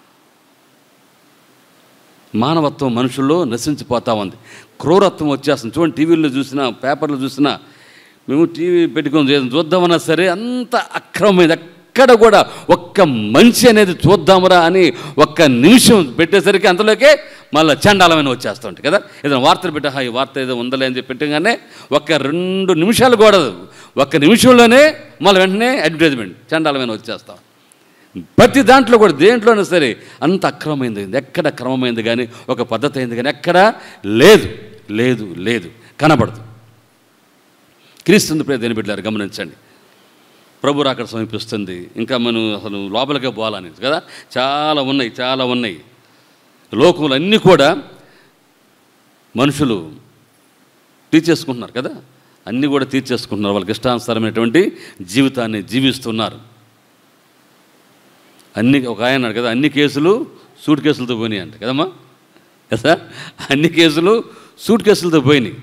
మానవత్వం మనుషుల్లో నశించిపోతూ ఉంది, క్రూరత్వం వచ్చేస్తుంది. చూడండి, టీవీల్లో చూసినా, పేపర్లు చూసినా, మేము టీవీ పెట్టుకొని చూద్దామన్నా సరే అంత అక్రమమైంది. ఎక్కడ కూడా ఒక్క మంచి అనేది చూద్దామరా అని ఒక్క నిమిషం పెట్టేసరికి అంతలోకే మళ్ళీ చండాలమైన వచ్చేస్తుంటాయి కదా. ఏదైనా వార్తలు పెట్టా, ఈ వార్త ఏదో ఉందలే అని చెప్పి పెట్టగానే ఒక్క రెండు నిమిషాలు కూడా, ఒక్క నిమిషంలోనే మళ్ళీ వెంటనే అడ్వర్టైజ్మెంట్ చండాలమైన వచ్చేస్తాం. ప్రతి దాంట్లో కూడా, దేంట్లోనే సరే అంత అక్రమమైంది. ఎక్కడ క్రమమైంది కానీ, ఒక పద్ధతి అయింది కానీ ఎక్కడా లేదు, లేదు లేదు కనబడదు. క్రీస్తు ప్రియ దేవుని బిడ్డలారా గమనించండి, ప్రభు రాకడ సమీపిస్తుంది. ఇంకా మనం అసలు లోపలికే పోవాలని కదా, చాలా ఉన్నాయి, చాలా ఉన్నాయి. లోకంలో అన్నీ కూడా మనుషులు తీర్చేసుకుంటున్నారు కదా, అన్నీ కూడా తీర్చేసుకుంటున్నారు. వాళ్ళకి ఇష్టానుసారమైనటువంటి జీవితాన్ని జీవిస్తున్నారు. అన్ని, ఒక ఆయన అన్నాడు కదా, అన్ని కేసులు సూట్ కేసులతో పోయినాయి అంట కదమ్మా, కదా, అన్ని కేసులు సూట్ కేసులతో పోయినాయి.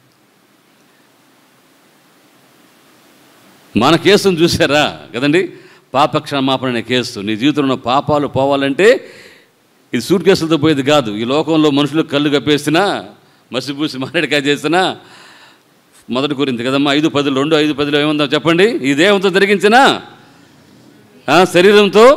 మన కేసును చూసారా కదండి, పాప క్షమాపణ అనే కేసు. నీ జీవితంలో ఉన్న పాపాలు పోవాలంటే ఇది సూట్ కేసులతో పోయేది కాదు. ఈ లోకంలో మనుషులు కళ్ళు కప్పేసినా, మసిపూసి మారేడుకాయ చేసినా, మొదటి కొరింథీ కదమ్మా ఐదు పదులు రెండు ఐదు పదిలో ఏముందో చెప్పండి, ఈ దేహంతో జరిగించిన శరీరంతో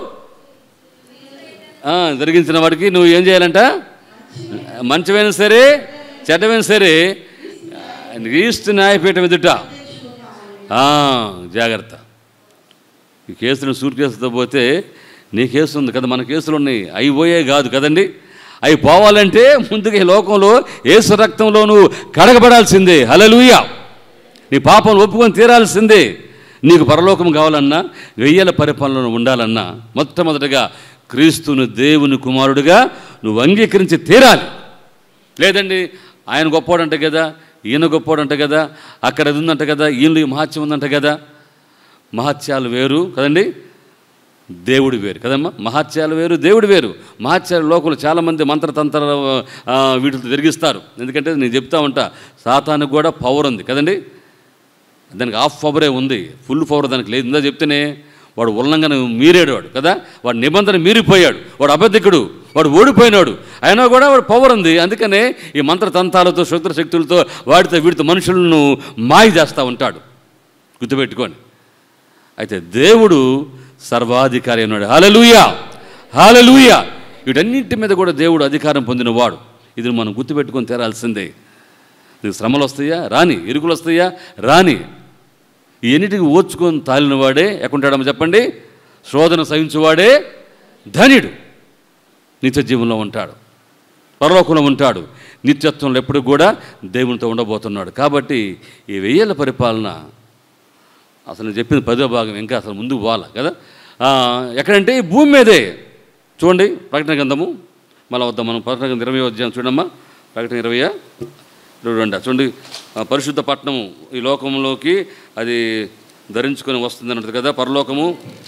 జరిగించిన వాడికి నువ్వు ఏం చేయాలంట, మంచమైనా సరే చెడ్డమైనా సరే క్రీస్తు న్యాయపీఠం ఎదుట జాగ్రత్త. ఈ కేసులు సూట్ కేసులతో పోతే నీ కేసు ఉంది కదా, మన కేసులు ఉన్నాయి, అవి పోయే కాదు కదండి. అవి పోవాలంటే ముందుగా ఈ లోకంలో యేసు రక్తంలో నువ్వు కడగబడాల్సిందే. హల్లెలూయా. నీ పాపం ఒప్పుకొని తీరాల్సిందే. నీకు పరలోకం కావాలన్నా, వెయ్యేల పరిపాలనలో ఉండాలన్నా, మొట్టమొదటిగా క్రీస్తును దేవుని కుమారుడిగా నువ్వు అంగీకరించి తీరాలి. లేదండి ఆయన గొప్పవాడంట కదా, ఈయన గొప్పవాడంట కదా, అక్కడ అది ఉందంట కదా, ఈయనలో ఈ మహత్యం ఉందంట కదా. మహత్యాలు వేరు కదండి, దేవుడు వేరు కదమ్మా. మహత్యాలు వేరు, దేవుడు వేరు. మహత్యాలు లోకంలో చాలామంది మంత్రతంత్ర వీటితో జరిగిస్తారు. ఎందుకంటే నేను చెప్తా ఉంటా, సాతానికి కూడా పవర్ ఉంది కదండి. దానికి హాఫ్ పవరే ఉంది, ఫుల్ పవర్ దానికి లేదు. ఇందా చెప్తేనే వాడు ఉల్లంఘన మీరాడు వాడు కదా, వాడు నిబంధన మీరిపోయాడు, వాడు అబద్ధికుడు, వాడు ఓడిపోయినాడు. అయినా కూడా వాడు పవర్ ఉంది. అందుకనే ఈ మంత్రతంత్రాలతో, శుద్ర శక్తులతో, వాడితో వీటితో మనుషులను మాయ చేస్తూ ఉంటాడు. గుర్తుపెట్టుకోండి. అయితే దేవుడు సర్వాధికారి అన్నాడు. హల్లెలూయా, హల్లెలూయా. వీటన్నింటి మీద కూడా దేవుడు అధికారం పొందినవాడు. ఇది మనం గుర్తుపెట్టుకొని తీరాల్సిందే. నీకు శ్రమలు వస్తాయా రాని, ఇరుకులు వస్తాయా రాని, ఎన్నిటికి ఓర్చుకొని తాలినవాడే ఎక్కడుంటాడమ్మ చెప్పండి, శోధన సహించువాడే ధన్యుడు. నిత్య జీవంలో ఉంటాడు, పరలోకంలో ఉంటాడు, నిత్యత్వంలో ఎప్పుడు కూడా దేవునితో ఉండబోతున్నాడు. కాబట్టి ఈ వెయ్యేళ్ళ పరిపాలన అసలు నేను చెప్పింది పదో భాగం, ఇంకా అసలు ముందుకు పోవాలి కదా. ఎక్కడంటే ఈ భూమి మీదే. చూడండి ప్రకటన గ్రంథము, మళ్ళీ వద్దాం మనం. ప్రకటన గ్రంథం ఇరవై అధ్యాయం చూడమ్మా, ప్రకటన ఇరవై రెండు చూడండి. పరిశుద్ధ పట్టణము ఈ లోకంలోకి అది ధరించుకొని వస్తుంది అన్నది కదా, పరలోకము.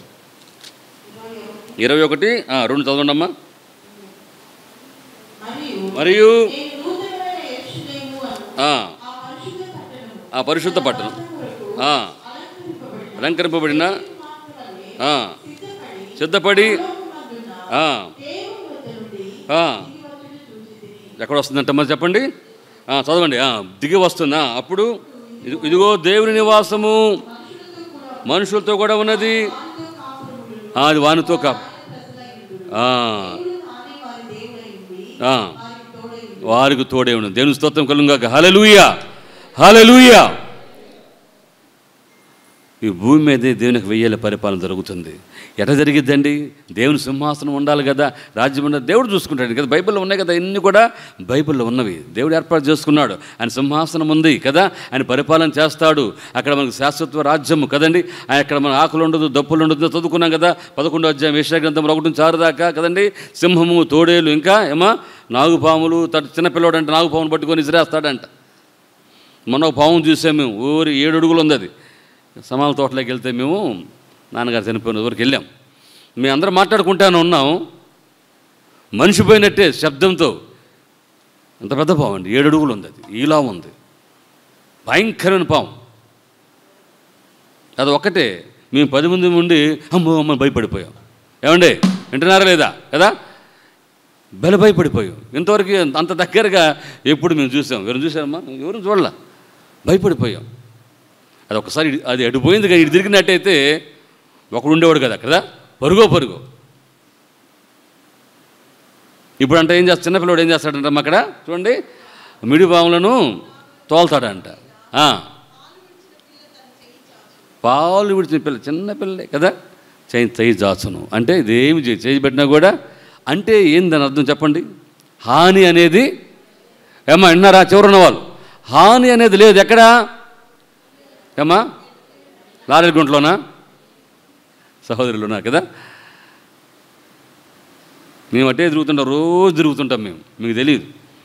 ఇరవై ఒకటి రెండు చదవండి అమ్మా. మరియు ఆ పరిశుద్ధ పట్టణం అలంకరింపబడిన సిద్ధపడి ఎక్కడ వస్తుందంట మరి చెప్పండి, చదవండి. దిగి వస్తుందా అప్పుడు, ఇదిగో దేవుని నివాసము మనుషులతో కూడా ఉన్నది, అది వానితో కా వారికి తోడే ఉన్నది. దేవుని స్తోత్రం కలుగుగాక. హల్లెలూయా, హల్లెలూయా. ఈ భూమి మీదే దేవునికి వెయ్యేళ్ళ పరిపాలన జరుగుతుంది. ఎట జరిగిద్దండి? దేవుని సింహాసనం ఉండాలి కదా, రాజ్యం ఉండాలి, దేవుడు చూసుకుంటాడు కదా. బైబిల్లో ఉన్నాయి కదా, ఇన్ని కూడా బైబిల్లో ఉన్నవి. దేవుడు ఏర్పాటు చేసుకున్నాడు, ఆయన సింహాసనం ఉంది కదా, ఆయన పరిపాలన చేస్తాడు. అక్కడ మనకు శాశ్వత రాజ్యము కదండి. అక్కడ మన ఆకులు ఉండదు, దప్పులు ఉండదు, చదువుకున్నాం కదా పదకొండో అధ్యాయం యెషయా గ్రంథం ఒకటి నుంచి ఆరు దాకా కదండి. సింహము, తోడేలు, ఇంకా ఏమా నాగుపాములు, తట చిన్నపిల్లడు అంటే నాగుపామును పట్టుకొని ఇసిరేస్తాడంట. మొన్న ఒక పాము చూసాం మేము, ఊరి ఏడు అడుగులు ఉంది అది. సమాల తోటలోకి వెళ్తే మేము నాన్నగారు చనిపోయిన ఊరికి వెళ్ళాం. మేము అందరం మాట్లాడుకుంటానే ఉన్నాం, మనిషి పోయినట్టే శబ్దంతో. అంత పెద్ద పాము అండి, ఏడు అడుగులు ఉంది అది, ఇలా ఉంది, భయంకరమైన పాము. అది ఒక్కటే మేము పది మంది ఉండి అమ్మో అమ్మ భయపడిపోయాం. ఏమండి వింటున్నారా లేదా కదా? బల భయపడిపోయాం. ఇంతవరకు అంత దగ్గరగా ఎప్పుడు మేము చూసాం, ఎవరు చూసామమ్మా? ఎవరు చూడలే, భయపడిపోయాం. అది ఒకసారి అది అడిపోయింది కదా, ఇటు తిరిగినట్టయితే ఒకడు ఉండేవాడు కదా కదా, పరుగో పరుగో. ఇప్పుడు అంటే ఏం చేస్తా, చిన్నపిల్లవాడు ఏం చేస్తాడంట అక్కడ చూడండి, మిడి పాములను తోలుతాడంట. పాలు విడిచిన పిల్ల, చిన్నపిల్లలే కదా, చేయి చేయి జాచును అంటే ఇదేమి చేయి పెట్టినా కూడా అంటే ఏందని అర్థం చెప్పండి? హాని అనేది ఏమా విన్నారా? చివరున్న వాళ్ళు హాని అనేది లేదు ఎక్కడా ఏమా? లారెల్ గుంట్లోనా, సహోదరులునా కదా? మేము అట్టే తిరుగుతుంటాం, రోజు తిరుగుతుంటాం మేము, మీకు తెలియదు.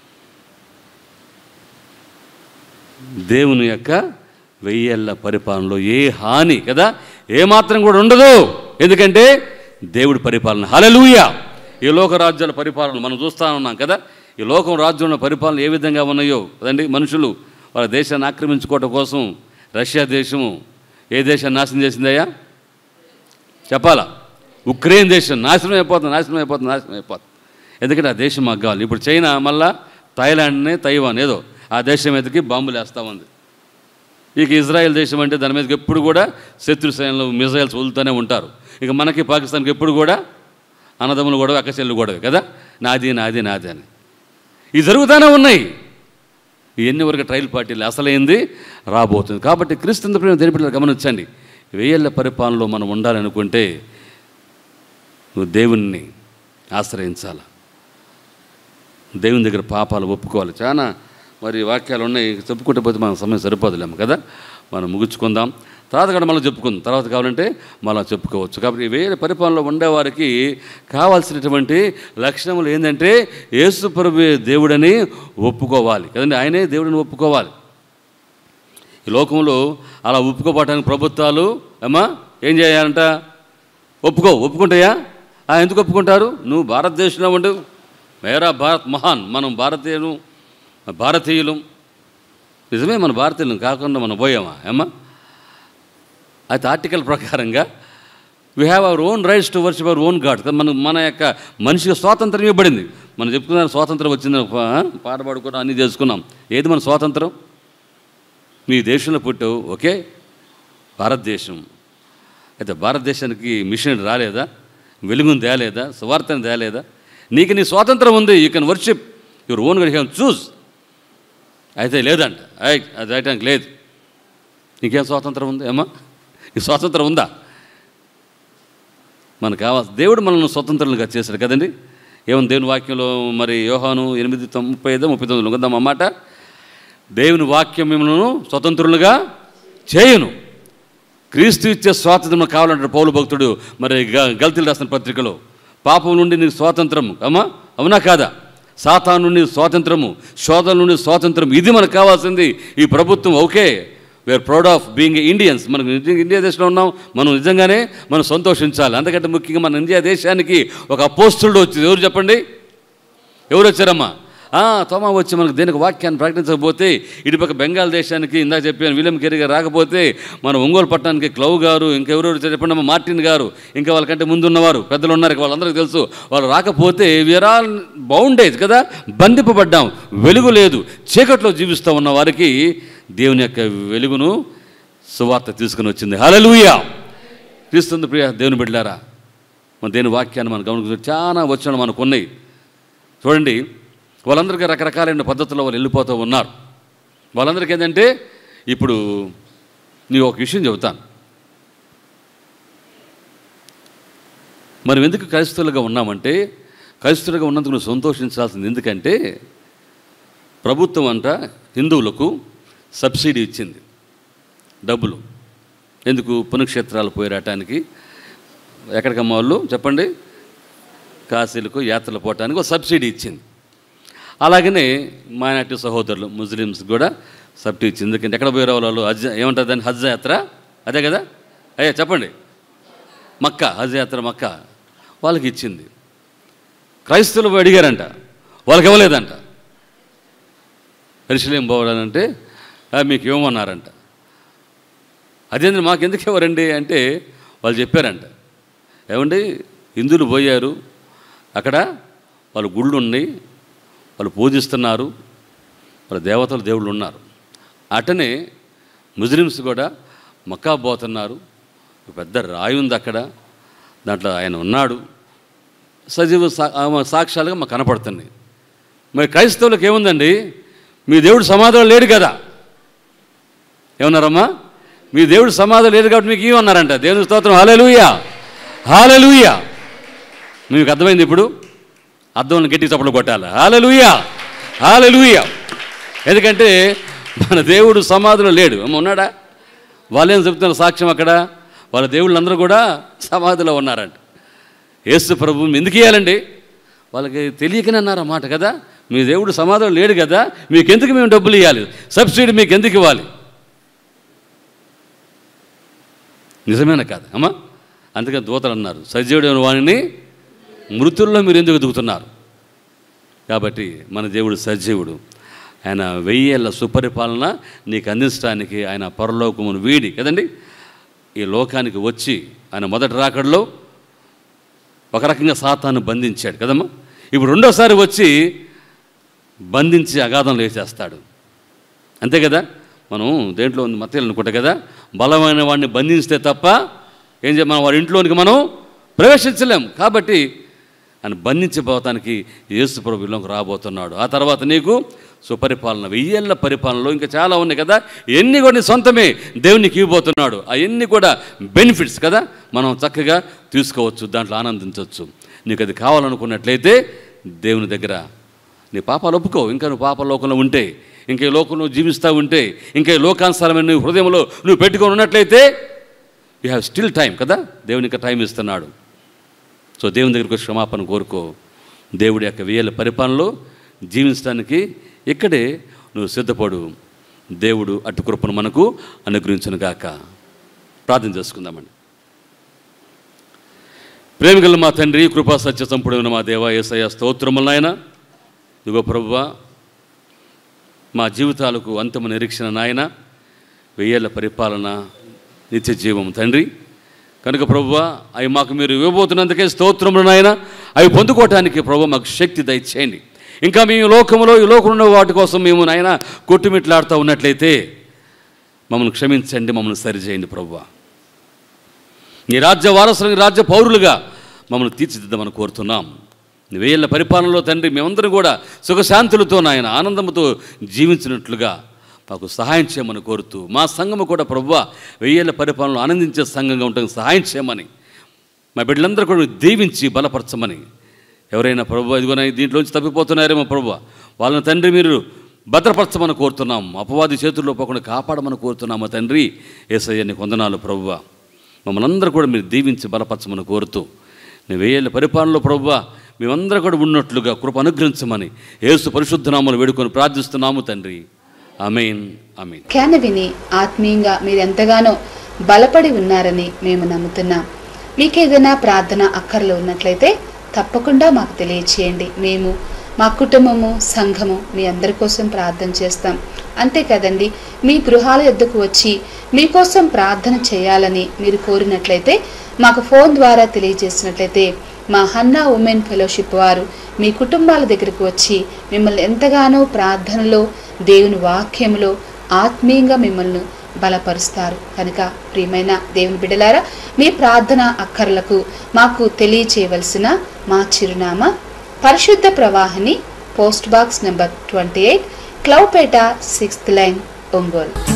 దేవుని యొక్క వెయ్యేళ్ళ పరిపాలనలో ఏ హాని కదా ఏమాత్రం కూడా ఉండదు. ఎందుకంటే దేవుడి పరిపాలన. హల్లెలూయా. ఈ లోక రాజ్యాల పరిపాలన మనం చూస్తూ ఉన్నాం కదా. ఈ లోకం రాజ్యంలో పరిపాలన ఏ విధంగా ఉన్నాయో కదండి. మనుషులు వాళ్ళ దేశాన్ని ఆక్రమించుకోవటం కోసం రష్యా దేశము ఏ దేశాన్ని నాశనం చేసిందయ్యా చెప్పాలా? ఉక్రెయిన్ దేశం నాశనం అయిపోతుంది, నాశనం అయిపోతుంది, నాశనం అయిపోతుంది. ఎందుకంటే ఆ దేశం మాకు కావాలి. ఇప్పుడు చైనా మళ్ళా థాయిలాండ్ని, తైవాన్ ఏదో ఆ దేశం మీదకి బాంబులు వేస్తూ ఉంది. ఇక ఇజ్రాయెల్ దేశం అంటే దాని మీదకి ఎప్పుడు కూడా శత్రు సైన్యంలో మిజైల్స్ వదులుతూనే ఉంటారు. ఇక మనకి పాకిస్తాన్కి ఎప్పుడు కూడా అన్నదమ్ములు గొడవ, అక్కచెల్లు గొడవ కదా, నాది నాది నాది అని ఇవి జరుగుతూనే ఉన్నాయి. ఇవన్నీ వరకు ట్రయల్ పార్టీలు అసలైంది రాబోతుంది. కాబట్టి క్రీస్తు ప్రేమ దేని బిడ్డలు గమనించండి. వెయ్యేళ్ళ పరిపాలనలో మనం ఉండాలనుకుంటే నువ్వు దేవుణ్ణి ఆశ్రయించాలి, దేవుని దగ్గర పాపాలు ఒప్పుకోవాలి. చాలా మరి వాక్యాలు ఉన్నాయి, చెప్పుకుంటే పోతే మన సమయం సరిపోదులేము కదా. మనం ముగించుకుందాం, తర్వాత కూడా మళ్ళీ చెప్పుకుందాం, తర్వాత కావాలంటే మళ్ళీ చెప్పుకోవచ్చు. కాబట్టి వేరే పరిపాలనలో ఉండేవారికి కావాల్సినటువంటి లక్షణములు ఏంటంటే యేసు ప్రభువే దేవుడని ఒప్పుకోవాలి కదండి, ఆయనే దేవుడిని ఒప్పుకోవాలి. ఈ లోకంలో అలా ఒప్పుకోపోవటానికి ప్రభుత్వాలు అమ్మా ఏం చేయాలంట? ఒప్పుకో, ఒప్పుకుంటాయా? ఎందుకు ఒప్పుకుంటారు? నువ్వు భారతదేశంలో ఉండు, మేరా భారత్ మహాన్, మనం భారతీయులు భారతీయులు నిజమే, మన భారతీయులు కాకుండా మనం పోయామా ఏమ్మా? అయితే ఆర్టికల్ ప్రకారంగా we have our own rights to worship our own God. మన మన యొక్క మనిషికి స్వాతంత్రం ఇవ్వబడింది. మనం చెప్పుకున్న స్వాతంత్రం వచ్చింది, పాట పాడుకున్నాం, అన్నీ చేసుకున్నాం. ఏది మన స్వాతంత్రం? నీ దేశంలో పుట్టావు, ఓకే, భారతదేశం. అయితే భారతదేశానికి మిషన్ రాలేదా? వెలుగుని తేలేదా? సువార్తను తేలేదా? నీకు నీ స్వాతంత్రం ఉంది, you can worship your own God, you can choose. అయితే లేదంట, అయ్ అది చేయటానికి లేదు. నీకేం స్వాతంత్రం ఉంది ఏమా? ఈ స్వాతంత్రం ఉందా? మనకు కావాలి. దేవుడు మనల్ని స్వతంత్రులుగా చేశాడు కదండి. ఏమన్నా దేవుని వాక్యంలో మరి యోహాను ఎనిమిది ముప్పై ఐదు ముప్పై తొమ్మిది ఉందాం అన్నమాట. దేవుని వాక్యం మిమ్మల్ని స్వతంత్రులుగా చేయును. క్రీస్తు ఇచ్చే స్వాతంత్రం కావాలంటాడు పౌలు భక్తుడు మరి గల్తీలు రాసిన పత్రికలో. పాపం నుండి నీకు స్వాతంత్రం అమ్మా, అవునా కాదా? సాతాను నుండి స్వాతంత్రము, శోధన నుండి స్వాతంత్రం, ఇది మనకు కావాల్సింది. ఈ ప్రభుత్వం okay, we're proud of being Indians. మనకు ఇండియా దేశంలో ఉన్నాం, మనం నిజంగానే మనం సంతోషించాలి. అంతకంటే ముఖ్యంగా మన ఇండియా దేశానికి ఒక అపోస్తులుడు వచ్చింది. ఎవరు చెప్పండి? ఎవరు వచ్చారమ్మా? తోమా వచ్చి మనకు దేనికి వాక్యాన్ని ప్రకటించకపోతే, ఇటుపక్క బెంగాల్ దేశానికి ఇందాక చెప్పాను విలియం కెరీ గారు రాకపోతే, మన ఒంగోలు పట్టణానికి క్లౌ గారు, ఇంకెవరెవరు చెప్పండి, మార్టిన్ గారు, ఇంకా వాళ్ళకంటే ముందున్నవారు పెద్దలు ఉన్నారు, వాళ్ళందరికీ తెలుసు. వాళ్ళు రాకపోతే వీఆర్ ఆల్ బౌండేజ్ కదా, బంధింపబడ్డాం. వెలుగు లేదు, చీకట్లో జీవిస్తూ ఉన్న వారికి దేవుని యొక్క వెలుగును సువార్త తీసుకుని వచ్చింది. హల్లెలూయా. క్రీస్తు ప్రియ దేవుని బిడ్డలారా, మన దేవుని వాక్యాన్ని మనం గమనించ చాలా వచనాలు మనకు ఉన్నాయి. చూడండి, వాళ్ళందరికీ రకరకాలైన పద్ధతుల్లో వాళ్ళు వెళ్ళిపోతూ ఉన్నారు. వాళ్ళందరికీ ఏంటంటే, ఇప్పుడు నీ ఒక విషయం చెబుతాను. మనం ఎందుకు క్రైస్తవులుగా ఉన్నామంటే, క్రైస్తవులుగా ఉన్నందుకు నువ్వు సంతోషించాల్సింది. ఎందుకంటే ప్రభుత్వం అంట హిందువులకు సబ్సిడీ ఇచ్చింది, డబ్బులు. ఎందుకు? పుణ్యక్షేత్రాలు పోయి రావటానికి. ఎక్కడికమ్మ వాళ్ళు చెప్పండి? కాశీలకు యాత్రలు పోవటానికి ఒక సబ్సిడీ ఇచ్చింది. అలాగనే మైనార్టీ సహోదరులు ముస్లిమ్స్ కూడా సబ్సిడీ ఇచ్చింది. ఎందుకంటే ఎక్కడ పోయే వాళ్ళు హజ్ ఏమంటారు దాన్ని? హజ్ యాత్ర, అదే కదా? అయ్యా చెప్పండి. మక్కా, హజ్ యాత్ర మక్కా వాళ్ళకి ఇచ్చింది. క్రైస్తవులు అడిగారంట, వాళ్ళకి ఇవ్వలేదంట. యెరూషలేం పోవాలంటే మీకు ఇవ్వమన్నారంట. అదేంటి మాకెందుకు ఇవ్వరండి అంటే వాళ్ళు చెప్పారంట, ఏమండి హిందువులు పోయారు, అక్కడ వాళ్ళు గుళ్ళు ఉన్నాయి, వాళ్ళు పూజిస్తున్నారు, వాళ్ళ దేవతలు దేవుళ్ళు ఉన్నారు. అటనే ముస్లిమ్స్ కూడా మక్కా పోతున్నారు, పెద్ద రాయి ఉంది అక్కడ, దాంట్లో ఆయన ఉన్నాడు, సజీవ సాక్ష్యాలుగా మాకు కనపడుతున్నాయి. మరి క్రైస్తవులకు ఏముందండి? మీ దేవుడు సమాధిలో లేడు కదా. ఏమన్నారమ్మా? మీ దేవుడు సమాధిలో లేడు కాబట్టి మీకు ఏమన్నారంట? దేవుని స్తోత్రం, హల్లెలూయా, హల్లెలూయా. మీకు అర్థమైంది ఇప్పుడు? అర్థం గట్టి చప్పట్లు కొట్టాలి, హల్లెలూయా, హల్లెలూయా. ఎందుకంటే మన దేవుడు సమాధిలో లేడు. అమ్మ ఉన్నాడా? వాళ్ళేం చెప్తున్నారు సాక్ష్యం అక్కడ? వాళ్ళ దేవుళ్ళందరూ కూడా సమాధిలో ఉన్నారంట. యేసు ప్రభు ఎందుకు ఇవ్వాలండి? వాళ్ళకి తెలియకనే అన్నారు అన్నమాట కదా. మీ దేవుడు సమాధిలో లేడు కదా, మీకెందుకు మేము డబ్బులు ఇవ్వాలి, సబ్సిడీ మీకు ఎందుకు ఇవ్వాలి? నిజమేనా కాదు అమ్మా? అందుకని దూతలు అన్నారు, సజీవుడైన వాణిని మృతుల్లో మీరు ఎందుకు ఎదుగుతున్నారు? కాబట్టి మన దేవుడు సజీవుడు. ఆయన వెయ్యేళ్ళ సుపరిపాలన నీకు అందించడానికి ఆయన పరలోకమును వీడి కదండి ఈ లోకానికి వచ్చి ఆయన మొదటి రాకడలో ఒక రకంగా సాతాను బంధించాడు కదమ్మా. ఇప్పుడు రెండోసారి వచ్చి బంధించి అగాధంలో వేసేస్తాడు, అంతే కదా. మనం దేంట్లో ఉంది మత్తయి అనుకుంటా కదా, బలమైన వాడిని బంధించితే తప్ప ఏం చేయ మనం వాడి ఇంట్లోనికి మనం ప్రవేశించలేం. కాబట్టి ఆయన బంధించిపోతానికి యేసు ప్రభువులోకి రాబోతున్నాడు. ఆ తర్వాత నీకు సుపరిపాలన, వెయ్యేళ్ళ పరిపాలనలో ఇంకా చాలా ఉన్నాయి కదా, ఎన్ని కూడా నీ సొంతమే దేవునికి ఇవ్వబోతున్నాడు. అవన్నీ కూడా బెనిఫిట్స్ కదా, మనం చక్కగా తీసుకోవచ్చు, దాంట్లో ఆనందించవచ్చు. నీకు అది కావాలనుకున్నట్లయితే దేవుని దగ్గర నీ పాపాలు ఒప్పుకో. ఇంకా నువ్వు పాప లోకంలో ఉంటే, ఇంకా ఈ లోకంలో జీవిస్తూ ఉంటే, ఇంకా ఈ లోకానుసారమైన నీ హృదయంలో నువ్వు పెట్టుకొని ఉన్నట్లయితే యూ హ్యావ్ స్టిల్ టైం కదా, దేవుని ఇంకా టైం ఇస్తున్నాడు. సో దేవుని దగ్గరికి క్షమాపణ కోరుకో. దేవుడి యొక్క వేల పరిపాలనలో జీవించడానికి ఇక్కడే నువ్వు సిద్ధపడు. దేవుడు అటు కృపను మనకు అనుగ్రహించును గాక. ప్రార్థన చేసుకుందామండి. ప్రేమిగల మా తండ్రి, కృపా సత్య సంపూర్ణమైన మా దేవ యేసయ్య స్తోత్రములు నాయన. ఇదిగో ప్రభువా, మా జీవితాలకు అంతము నిరీక్షణ నాయన, వెయ్యేళ్ళ పరిపాలన, నిత్య జీవం తండ్రి. కనుక ప్రభువా, అవి మాకు మీరు ఇవ్వబోతున్నందుకే స్తోత్రములు నాయన. అవి పొందుకోవటానికి ప్రభువా మాకు శక్తి దయచేయండి. ఇంకా మేము లోకంలో ఈ లోకంలో వాటి కోసం మేము నాయన కొట్టుమిట్లాడుతూ ఉన్నట్లయితే మమ్మల్ని క్షమించండి, మమ్మల్ని సరిచేయండి ప్రభువా. నీ రాజ్య వారసులు, రాజ్య పౌరులుగా మమ్మల్ని తీర్చిదిద్దామని కోరుతున్నాం. వేళ్ళ పరిపాలనలో తండ్రి మేమందరం కూడా సుఖశాంతులతో నాయన ఆనందంతో జీవించినట్లుగా మాకు సహాయం చేయమని కోరుతూ, మా సంఘము కూడా ప్రభువా వెయ్యేళ్ళ పరిపాలనలో ఆనందించే సంఘంగా ఉండడానికి సహాయం చేయమని, మా బిడ్డలందరూ కూడా దీవించి బలపరచమని. ఎవరైనా ప్రభువా ఇదిగోనా దీంట్లోంచి తప్పిపోతున్నారేమో ప్రభువా, వాళ్ళని తండ్రి మీరు భద్రపరచమని కోరుతున్నాం. అపవాది చేతుల్లో పోకుండా కాపాడమని కోరుతున్నాము తండ్రి. యేసయ్య నీకు వందనాలు ప్రభువా. మమ్మల్ని అందరూ కూడా మీరు దీవించి బలపరచమని కోరుతూ, నీ వెయ్యేళ్ళ పరిపాలనలో ప్రభువా మేమందరూ కూడా ఉన్నట్లుగా కృప అనుగ్రహించమని యేసు పరిశుద్ధ నామములో వేడుకొని ప్రార్థిస్తున్నాము తండ్రి. ఆమేన్, ఆమేన్. ఖ్యాన విని ఆత్మీయంగా మీరు ఎంతగానో బలపడి ఉన్నారని మేము నమ్ముతున్నాం. మీకు ఏదైనా ప్రార్థన అక్కర్లు ఉన్నట్లయితే తప్పకుండా మాకు తెలియచేయండి. మేము మా కుటుంబము, సంఘము మీ అందరి కోసం ప్రార్థన చేస్తాం. అంతే కదండి, మీ గృహాల యొద్దకు వచ్చి మీకోసం ప్రార్థన చేయాలని మీరు కోరినట్లయితే మాకు ఫోన్ ద్వారా తెలియజేసినట్లయితే మా హన్నా ఉమెన్ ఫెలోషిప్ వారు మీ కుటుంబాల దగ్గరకు వచ్చి మిమ్మల్ని ఎంతగానో ప్రార్థనలో, దేవుని వాక్యంలో ఆత్మీయంగా మిమ్మల్ని బలపరుస్తారు. కనుక ప్రియమైన దేవుని బిడ్డలారా, మీ ప్రార్థన అక్కర్లకు మాకు తెలియచేయవలసిన మా చిరునామా పరిశుద్ధ ప్రవాహిని, post box number twenty eight, Kloupeta, sixth line, Ongole.